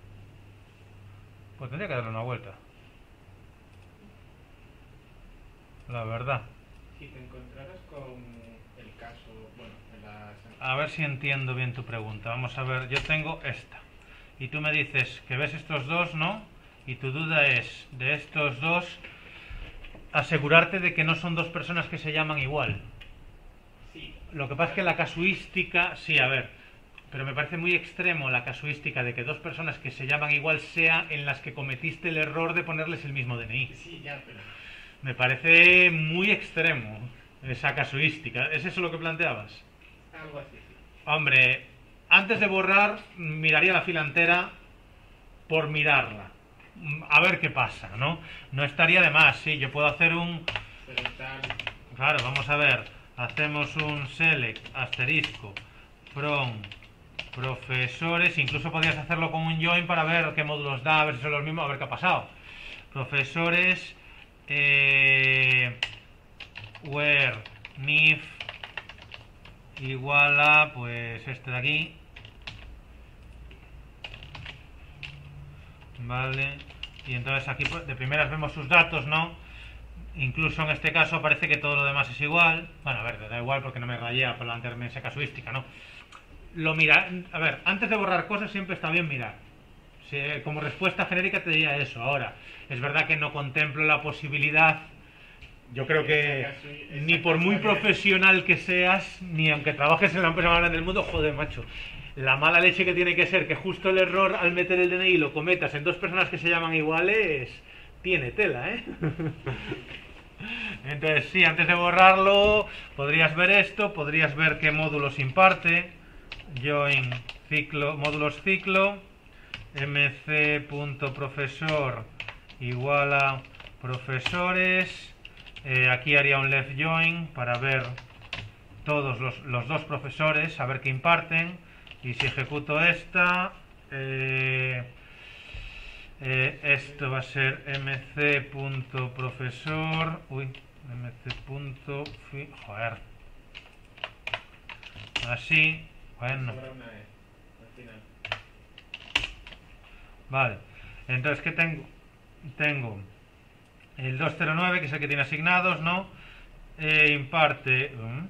pues tendría que darle una vuelta, la verdad. Si te encontraras con el caso, bueno, en las... A ver si entiendo bien tu pregunta. Vamos a ver, yo tengo esta. Y tú me dices que ves estos dos, ¿no? Y tu duda es, de estos dos, asegurarte de que no son dos personas que se llaman igual. Sí. Lo que pasa es que la casuística, sí, a ver, pero me parece muy extremo la casuística de que dos personas que se llaman igual sea en las que cometiste el error de ponerles el mismo D N I. Sí, ya, pero... Me parece muy extremo esa casuística. ¿Es eso lo que planteabas? Algo así, sí. Hombre, antes de borrar, miraría la fila entera por mirarla. A ver qué pasa, ¿no? No estaría de más, sí, yo puedo hacer un... Pero tal... Claro, vamos a ver. Hacemos un select asterisco from profesores. Incluso podrías hacerlo con un join para ver qué módulos da, a ver si son los mismos, a ver qué ha pasado. Profesores eh, where nif igual a, pues este de aquí, vale, y entonces aquí pues, de primeras vemos sus datos, ¿no? Incluso en este caso parece que todo lo demás es igual. Bueno, a ver, da igual porque no me rayé a plantearme esa casuística, ¿no? Lo mira, a ver, antes de borrar cosas siempre está bien mirar. Si, como respuesta genérica te diría eso. Ahora, es verdad que no contemplo la posibilidad. Yo creo que ni por muy profesional que seas, ni aunque trabajes en la empresa más grande del mundo, joder, macho, la mala leche que tiene que ser que justo el error al meter el D N I lo cometas en dos personas que se llaman iguales, tiene tela, ¿eh? Entonces, sí, antes de borrarlo, podrías ver esto, podrías ver qué módulos imparte. Join ciclo, módulos ciclo, mc.profesor igual a profesores. Eh, aquí haría un left join para ver todos los, los dos profesores, a ver qué imparten. Y si ejecuto esta, eh, eh, esto va a ser mc.profesor. Uy, mc. Joder. Así. Bueno. Sobra una E al final. Vale. Entonces, ¿qué tengo? Tengo el doscientos nueve, que es el que tiene asignados, ¿no? Eh, imparte... ¿eh?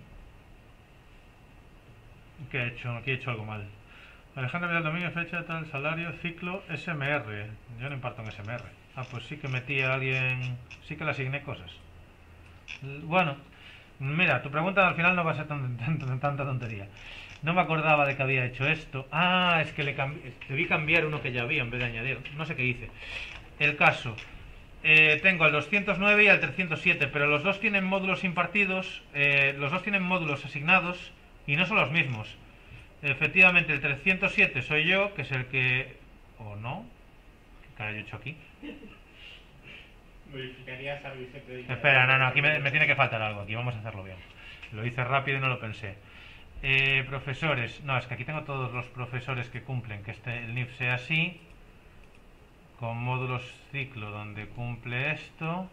¿Qué he hecho? Aquí he hecho algo mal. Alejandra Vidal Domínguez, fecha, tal, salario, ciclo, S M R. Yo no imparto en S M R. Ah, pues sí que metí a alguien... Sí que le asigné cosas. Bueno, mira, tu pregunta al final no va a ser tan, tan, tan, tanta tontería. No me acordaba de que había hecho esto. Ah, es que le cambié, debí cambiar uno que ya había en vez de añadir. No sé qué hice. El caso... Eh, tengo al doscientos nueve y al trescientos siete, pero los dos tienen módulos impartidos, eh, los dos tienen módulos asignados y no son los mismos. Efectivamente, el trescientos siete soy yo, que es el que... ¿O no? ¿Qué cara yo he hecho aquí? Modificarías algo y se te diría... Espera, no, no, aquí me, me tiene que faltar algo. Aquí vamos a hacerlo bien. Lo hice rápido y no lo pensé. Eh, profesores... No, es que aquí tengo todos los profesores que cumplen, que este, el N I F sea así... Con módulos ciclo donde cumple esto.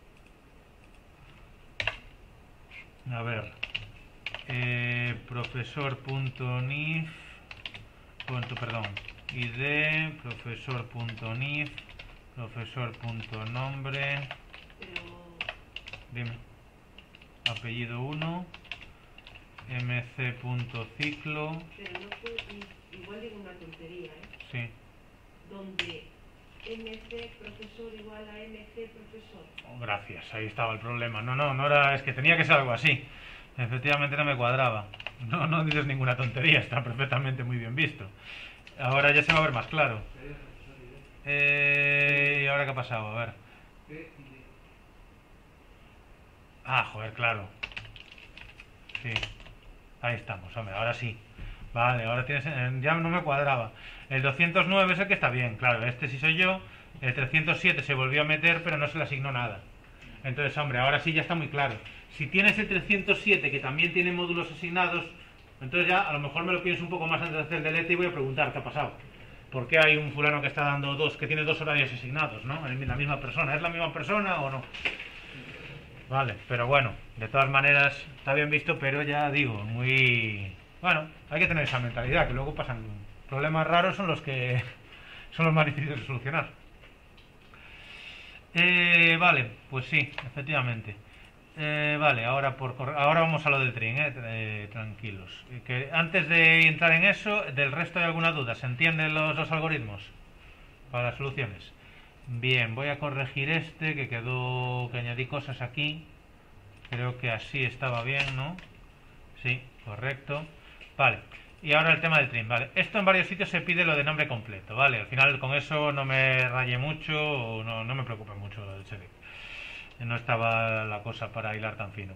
A ver. Eh, profesor.nif. Punto, perdón. id. Profesor.nif. Profesor.nombre. Pero, Dime. Apellido uno. mc.ciclo. pero no fue, i- igual digo una tontería, ¿eh? Sí. Donde mc profesor igual a mc profesor. Oh, gracias, ahí estaba el problema. No, no, no era, es que tenía que ser algo así. Efectivamente no me cuadraba. No, no dices ninguna tontería, está perfectamente muy bien visto. Ahora ya se va a ver más claro. Eh, ¿Y ahora qué ha pasado? A ver. Ah, joder, claro. Sí. Ahí estamos, hombre, ahora sí. Vale, ahora tienes... Ya no me cuadraba. El doscientos nueve es el que está bien, claro. Este sí soy yo. El trescientos siete se volvió a meter, pero no se le asignó nada. Entonces, hombre, ahora sí ya está muy claro. Si tienes el trescientos siete, que también tiene módulos asignados, entonces ya a lo mejor me lo pienso un poco más antes de hacer el delete y voy a preguntar qué ha pasado. ¿Por qué hay un fulano que está dando dos, que tiene dos horarios asignados, ¿no? En la misma persona. ¿Es la misma persona o no? Vale, pero bueno, de todas maneras está bien visto, pero ya digo, muy... Bueno, hay que tener esa mentalidad, que luego pasan problemas raros, son los que son los más difíciles de solucionar. Eh, vale, pues sí, efectivamente. Eh, vale, ahora por corre- ahora vamos a lo del trim, eh, eh, tranquilos. Eh, Que antes de entrar en eso, del resto hay alguna duda. ¿Se entienden los, los algoritmos para las soluciones? Bien, voy a corregir este que quedó, que añadí cosas aquí. Creo que así estaba bien, ¿no? Sí, correcto. Vale, y ahora el tema del trim, ¿vale? Esto en varios sitios se pide lo de nombre completo, ¿vale? Al final con eso no me raye mucho, o no, no me preocupe mucho lo del check. No estaba la cosa para hilar tan fino.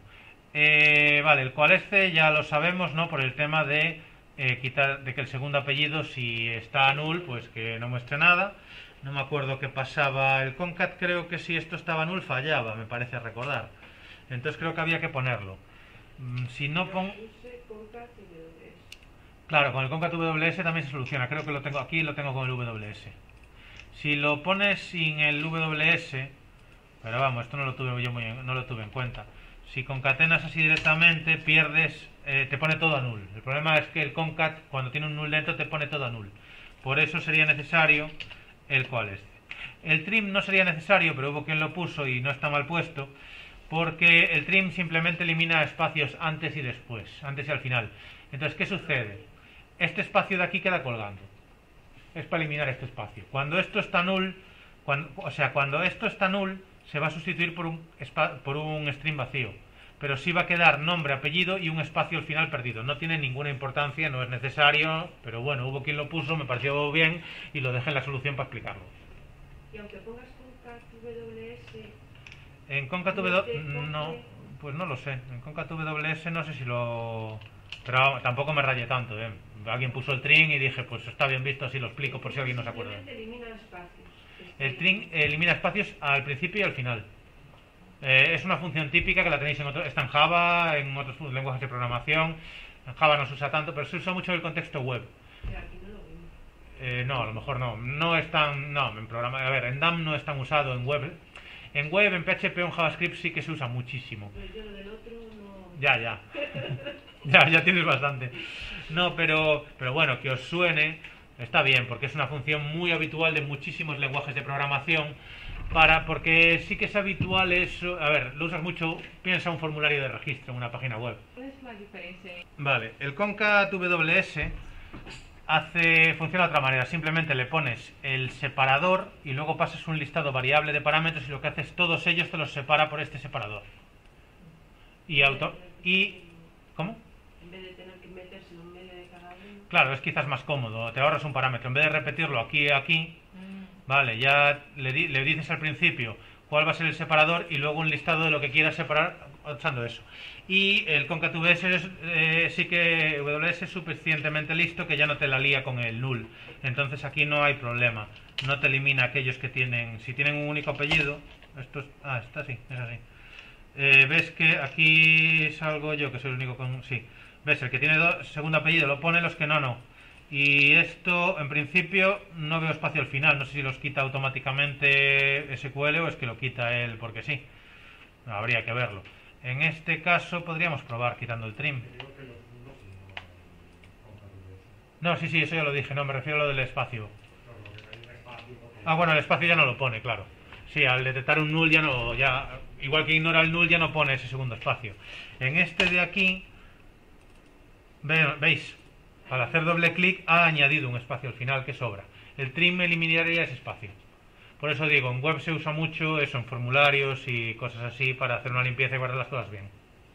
Eh, vale, el cual este ya lo sabemos, ¿no? Por el tema de eh, quitar, de que el segundo apellido, si está null, pues que no muestre nada. No me acuerdo qué pasaba. El concat, creo que si esto estaba null fallaba, me parece recordar. Entonces creo que había que ponerlo. Mm, Si no pongo... Use concat y W S. Claro, con el concat W S también se soluciona. Creo que lo tengo aquí, lo tengo con el W S. Si lo pones sin el W S, pero vamos, esto no lo tuve yo muy en, no lo tuve en cuenta. Si concatenas así directamente, pierdes, eh, te pone todo a null. El problema es que el concat, cuando tiene un null dentro, te pone todo a null. Por eso sería necesario el cual este. El trim no sería necesario, pero hubo quien lo puso y no está mal puesto, porque el trim simplemente elimina espacios antes y después, antes y al final. Entonces, ¿qué sucede? Este espacio de aquí queda colgando. Es para eliminar este espacio. Cuando esto está null, cuando, o sea, cuando esto está null, se va a sustituir por un, spa- por un string vacío. Pero sí va a quedar nombre, apellido y un espacio al final perdido. No tiene ninguna importancia, no es necesario, pero bueno, hubo quien lo puso, me pareció bien y lo dejé en la solución para explicarlo. Y aunque pongas concat W S, En concat ¿No W te no, coge? pues no lo sé. En concat W S no sé si lo... Pero vamos, tampoco me rayé tanto, ¿eh? Alguien puso el trim y dije, pues está bien visto, así lo explico por si alguien no se acuerda. simplemente elimina espacios. El trim elimina espacios al principio y al final. Eh, es una función típica que la tenéis en otro, está en Java, en otros lenguajes de programación. En Java no se usa tanto, pero se usa mucho en el contexto web. Pero aquí no lo vimos. Eh, no, a lo mejor no. No es tan, no, en programa, a ver, en D A M no es tan usado, en web. En web, en P H P o en JavaScript sí que se usa muchísimo. Pero yo lo del otro no. Ya, ya. Ya, ya tienes bastante. No, pero, pero bueno, que os suene, está bien, porque es una función muy habitual de muchísimos lenguajes de programación. Para, porque sí que es habitual eso. A ver, lo usas mucho, piensa un formulario de registro en una página web. ¿Cuál es la diferencia? Vale, el concat W S hace, funciona de otra manera. Simplemente le pones el separador y luego pasas un listado variable de parámetros y lo que haces, todos ellos te los separa por este separador. Y auto y ¿cómo? En vez de tener que meterse en medio de cada uno. Claro, es quizás más cómodo. Te ahorras un parámetro. En vez de repetirlo aquí y aquí, Mm. vale, ya le, di- le dices al principio cuál va a ser el separador y luego un listado de lo que quieras separar usando eso. Y el concat W S es, eh, sí que W S es suficientemente listo que ya no te la lía con el null. Entonces aquí no hay problema. No te elimina aquellos que tienen, si tienen un único apellido. Esto es, ah, está así, es así. Eh, ves que aquí salgo yo, que soy el único con... Sí. Ves, el que tiene do- segundo apellido lo pone, los que no, no. Y esto, en principio, no veo espacio al final. No sé si los quita automáticamente S Q L o es que lo quita él porque sí. Habría que verlo. En este caso podríamos probar quitando el trim. No, sí, sí, eso ya lo dije. No, me refiero a lo del espacio. Ah, bueno, el espacio ya no lo pone, claro. Sí, al detectar un null ya no... ya igual que ignora el null ya no pone ese segundo espacio. En este de aquí... ve- ¿Veis? Al hacer doble clic ha añadido un espacio al final que sobra. El trim eliminaría ese espacio. Por eso digo, en web se usa mucho eso, en formularios y cosas así, para hacer una limpieza y guardar las cosas bien.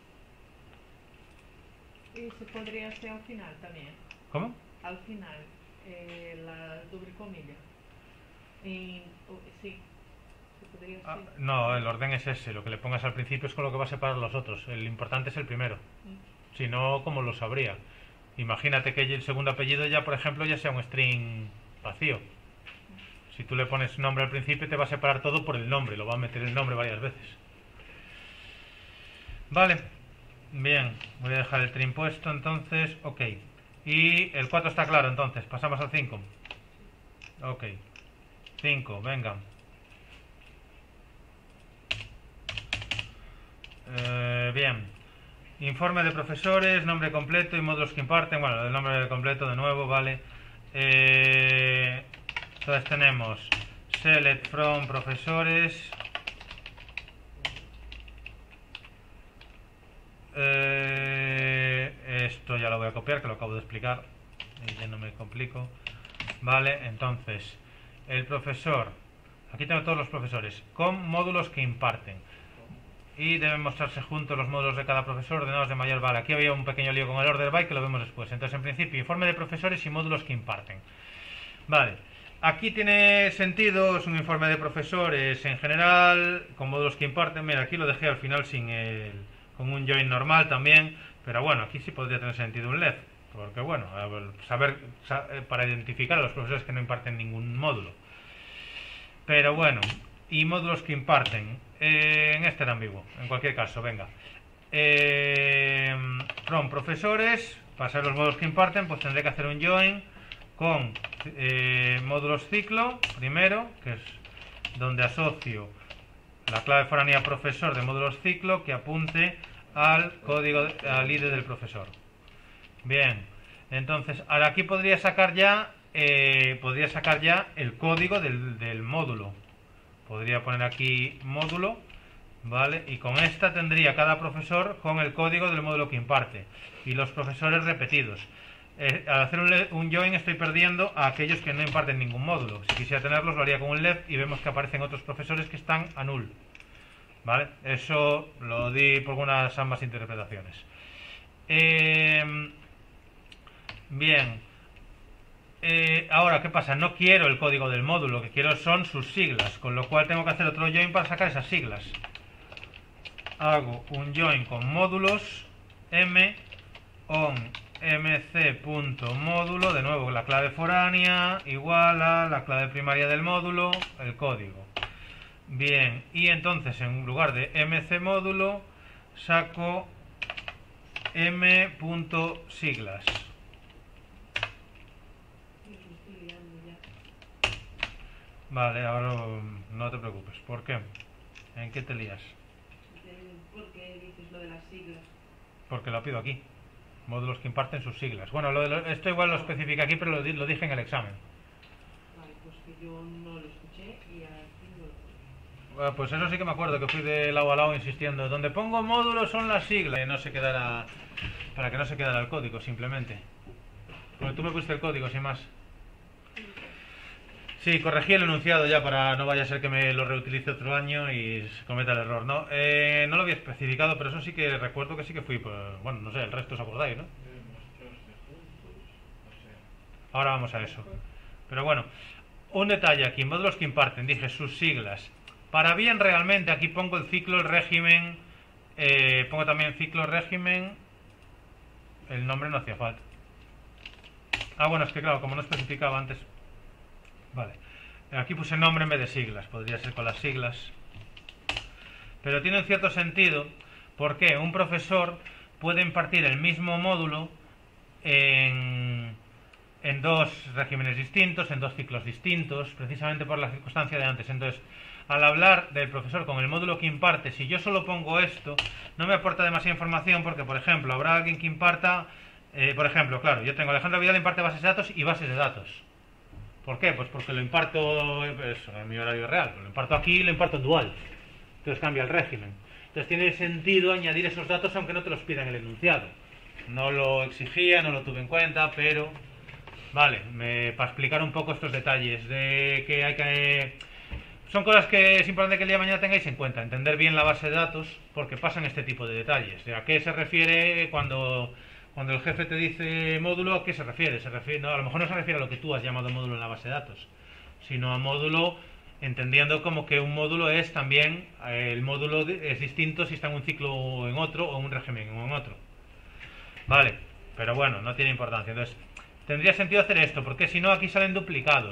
Y se podría hacer al final también. ¿Cómo? Al final, eh, la doble comilla. En- oh, sí, se podría Ah, hacer. no, el orden es ese. Lo que le pongas al principio es con lo que va a separar los otros. El importante es el primero. Mm. Si no, ¿cómo lo sabría? Imagínate que el segundo apellido ya, por ejemplo, ya sea un string vacío. Si Si tú le pones nombre al principio te va a separar todo por el nombre, lo va a meter el nombre varias veces. Vale, bien, voy a dejar el trim puesto entonces, ok. Y el cuatro está claro entonces, pasamos al cinco. Ok, cinco, venga. Eh, bien, informe de profesores, nombre completo y módulos que imparten. Bueno, el nombre completo de nuevo, vale. Eh, entonces tenemos select from profesores. Eh, esto ya lo voy a copiar, que lo acabo de explicar y ya no me complico. Vale, entonces el profesor, aquí tengo todos los profesores con módulos que imparten y deben mostrarse juntos los módulos de cada profesor ordenados de mayor. Vale, aquí había un pequeño lío con el order by que lo vemos después. Entonces, en principio, informe de profesores y módulos que imparten. Vale, aquí tiene sentido, es un informe de profesores en general con módulos que imparten. Mira, aquí lo dejé al final sin el, con un join normal también, pero bueno, aquí sí podría tener sentido un left, porque bueno, saber, para identificar a los profesores que no imparten ningún módulo. Pero bueno, y módulos que imparten. Eh, en este era ambiguo, en cualquier caso, venga. Eh, from profesores, para saber los módulos que imparten, pues tendré que hacer un join con eh, módulos ciclo, primero, que es donde asocio la clave foránea profesor de módulos ciclo que apunte al código, al I D del profesor. Bien, entonces, ahora aquí podría sacar ya, eh, podría sacar ya el código del, del módulo. Podría poner aquí módulo, ¿vale? Y con esta tendría cada profesor con el código del módulo que imparte y los profesores repetidos. Eh, al hacer un, un join estoy perdiendo a aquellos que no imparten ningún módulo. Si quisiera tenerlos lo haría con un left y vemos que aparecen otros profesores que están a null, ¿vale? Eso lo di por algunas ambas interpretaciones. Eh, bien. Eh, ahora, ¿qué pasa? No quiero el código del módulo, lo que quiero son sus siglas, con lo cual tengo que hacer otro join para sacar esas siglas. Hago un join con módulos m on mc.módulo, de nuevo la clave foránea igual a la clave primaria del módulo, el código. Bien, y entonces en lugar de mcmódulo saco m.siglas. Vale, ahora no te preocupes. ¿Por qué? ¿En qué te lías? ¿Por qué dices lo de las siglas? Porque lo pido aquí. Módulos que imparten sus siglas. Bueno, lo de lo, esto igual lo especifica aquí, pero lo, lo dije en el examen. Vale, pues que yo no lo escuché y aquí no lo puse. Bueno, pues eso sí que me acuerdo, que fui de lado a lado insistiendo. Donde pongo módulos son las siglas. Que no se quedara, para que no se quedara el código, simplemente. Porque tú me pusiste el código, sin más. Sí, corregí el enunciado ya para no vaya a ser que me lo reutilice otro año y cometa el error. No, eh, no lo había especificado, pero eso sí que recuerdo que sí que fui. Pues, bueno, no sé, el resto os acordáis, ¿no? Ahora vamos a eso. Pero bueno, un detalle aquí, módulos que imparten, dije sus siglas. Para bien realmente, aquí pongo el ciclo, el régimen, eh, pongo también ciclo, régimen, el nombre no hacía falta. Ah, bueno, es que claro, como no especificaba antes... Vale, aquí puse nombre en vez de siglas, podría ser con las siglas. Pero tiene un cierto sentido porque un profesor puede impartir el mismo módulo en, en dos regímenes distintos, en dos ciclos distintos, precisamente por la circunstancia de antes. Entonces, al hablar del profesor con el módulo que imparte, si yo solo pongo esto, no me aporta demasiada información porque, por ejemplo, habrá alguien que imparta, eh, por ejemplo, claro, yo tengo Alejandro Vidal imparte bases de datos y bases de datos. ¿Por qué? Pues porque lo imparto eso, en mi horario real. Lo imparto aquí y lo imparto en dual. Entonces cambia el régimen. Entonces tiene sentido añadir esos datos aunque no te los pidan el enunciado. No lo exigía, no lo tuve en cuenta, pero... Vale, me, para explicar un poco estos detalles de que hay que... Son cosas que es importante que el día de mañana tengáis en cuenta. Entender bien la base de datos porque pasan este tipo de detalles. ¿A qué se refiere cuando... Cuando el jefe te dice módulo, ¿a qué se refiere? Se refiere no, a lo mejor no se refiere a lo que tú has llamado módulo en la base de datos, sino a módulo entendiendo como que un módulo es también, eh, el módulo es distinto si está en un ciclo o en otro, o en un régimen o en otro. Vale, pero bueno, no tiene importancia. Entonces, tendría sentido hacer esto, porque si no aquí salen duplicados.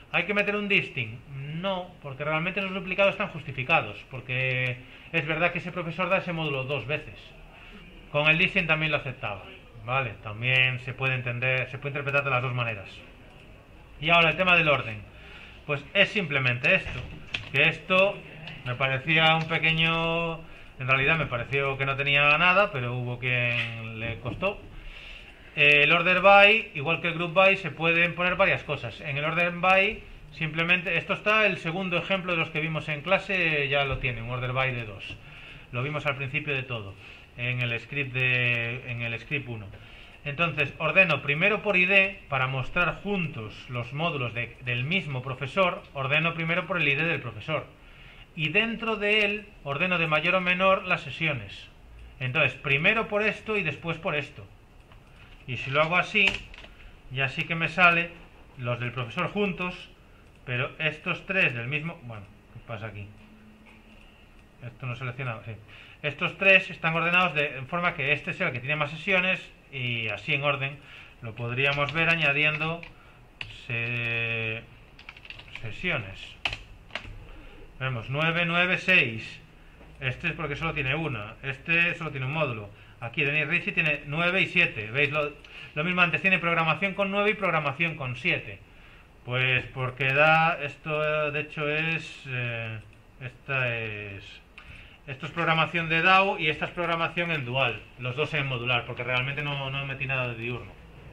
¿Hay que meter un distinct? No, porque realmente los duplicados están justificados, porque es verdad que ese profesor da ese módulo dos veces. Con el distinct también lo aceptaba, ¿vale? También se puede entender, se puede interpretar de las dos maneras. Y ahora el tema del orden. Pues es simplemente esto, que esto me parecía un pequeño... En realidad me pareció que no tenía nada, pero hubo quien le costó. El order by, igual que el group by, se pueden poner varias cosas. En el order by, simplemente, esto está el segundo ejemplo de los que vimos en clase, ya lo tiene, un order by de dos. Lo vimos al principio de todo, en el script de, en el script uno. Entonces, ordeno primero por I D, para mostrar juntos los módulos de, del mismo profesor, ordeno primero por el I D del profesor. Y dentro de él, ordeno de mayor o menor las sesiones. Entonces, primero por esto y después por esto. Y si lo hago así, ya sí que me sale los del profesor juntos, pero estos tres del mismo... Bueno, ¿qué pasa aquí? Esto no selecciona... Sí. Estos tres están ordenados de en forma que este sea el que tiene más sesiones y así en orden lo podríamos ver añadiendo se... sesiones. Vemos nueve, nueve, seis. Este es porque solo tiene una. Este solo tiene un módulo. Aquí Denis Ritchie tiene nueve y siete. ¿Veis? Lo, lo mismo antes tiene programación con nueve y programación con siete. Pues porque da... Esto de hecho es... Eh, esta es... Esto es programación de D A O y esta es programación en dual. Los dos en modular, porque realmente no, no metí nada de diurno.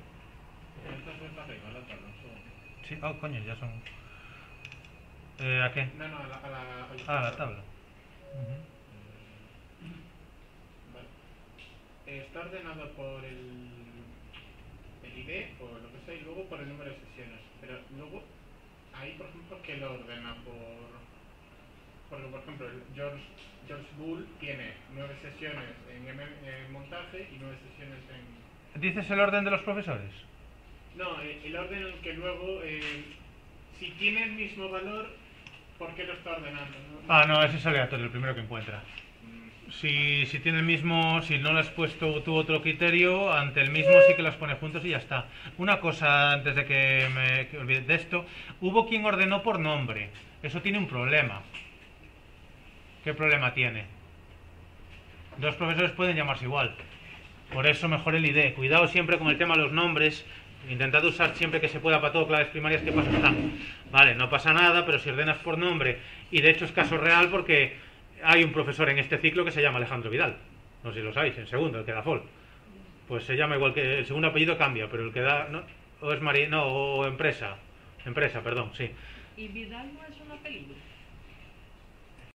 Sí, oh, coño, ya son... Eh, ¿A qué? No, no, a la, a la, a Ah, a la tabla. Uh-huh. Vale. Eh, está ordenado por el, el I D, por lo que sea, y luego por el número de sesiones. Pero luego, ahí por ejemplo, ¿qué lo ordena por...? Porque por ejemplo, el George, George Bull tiene nueve sesiones en, M, en montaje y nueve sesiones en... ¿Dices el orden de los profesores? No, el, el orden en que luego, eh, si tiene el mismo valor, ¿por qué lo está ordenando? ¿No? Ah, no, ese es aleatorio, el primero que encuentra. Si, si tiene el mismo, si no le has puesto tú otro criterio, ante el mismo sí que los pone juntos y ya está. Una cosa antes de que me que olvide de esto, hubo quien ordenó por nombre. Eso tiene un problema. ¿Qué problema tiene? Dos profesores pueden llamarse igual. Por eso mejor el I D. Cuidado siempre con el tema de los nombres. Intentad usar siempre que se pueda para todo claves primarias que pasa están. Vale, no pasa nada, pero si ordenas por nombre, y de hecho es caso real porque hay un profesor en este ciclo que se llama Alejandro Vidal. No sé si lo sabéis, en segundo, el que da F O L. Pues se llama igual que el segundo apellido cambia, pero el que da... ¿no? O es Mari, no, o empresa. Empresa, perdón, sí. ¿Y Vidal no es un apellido?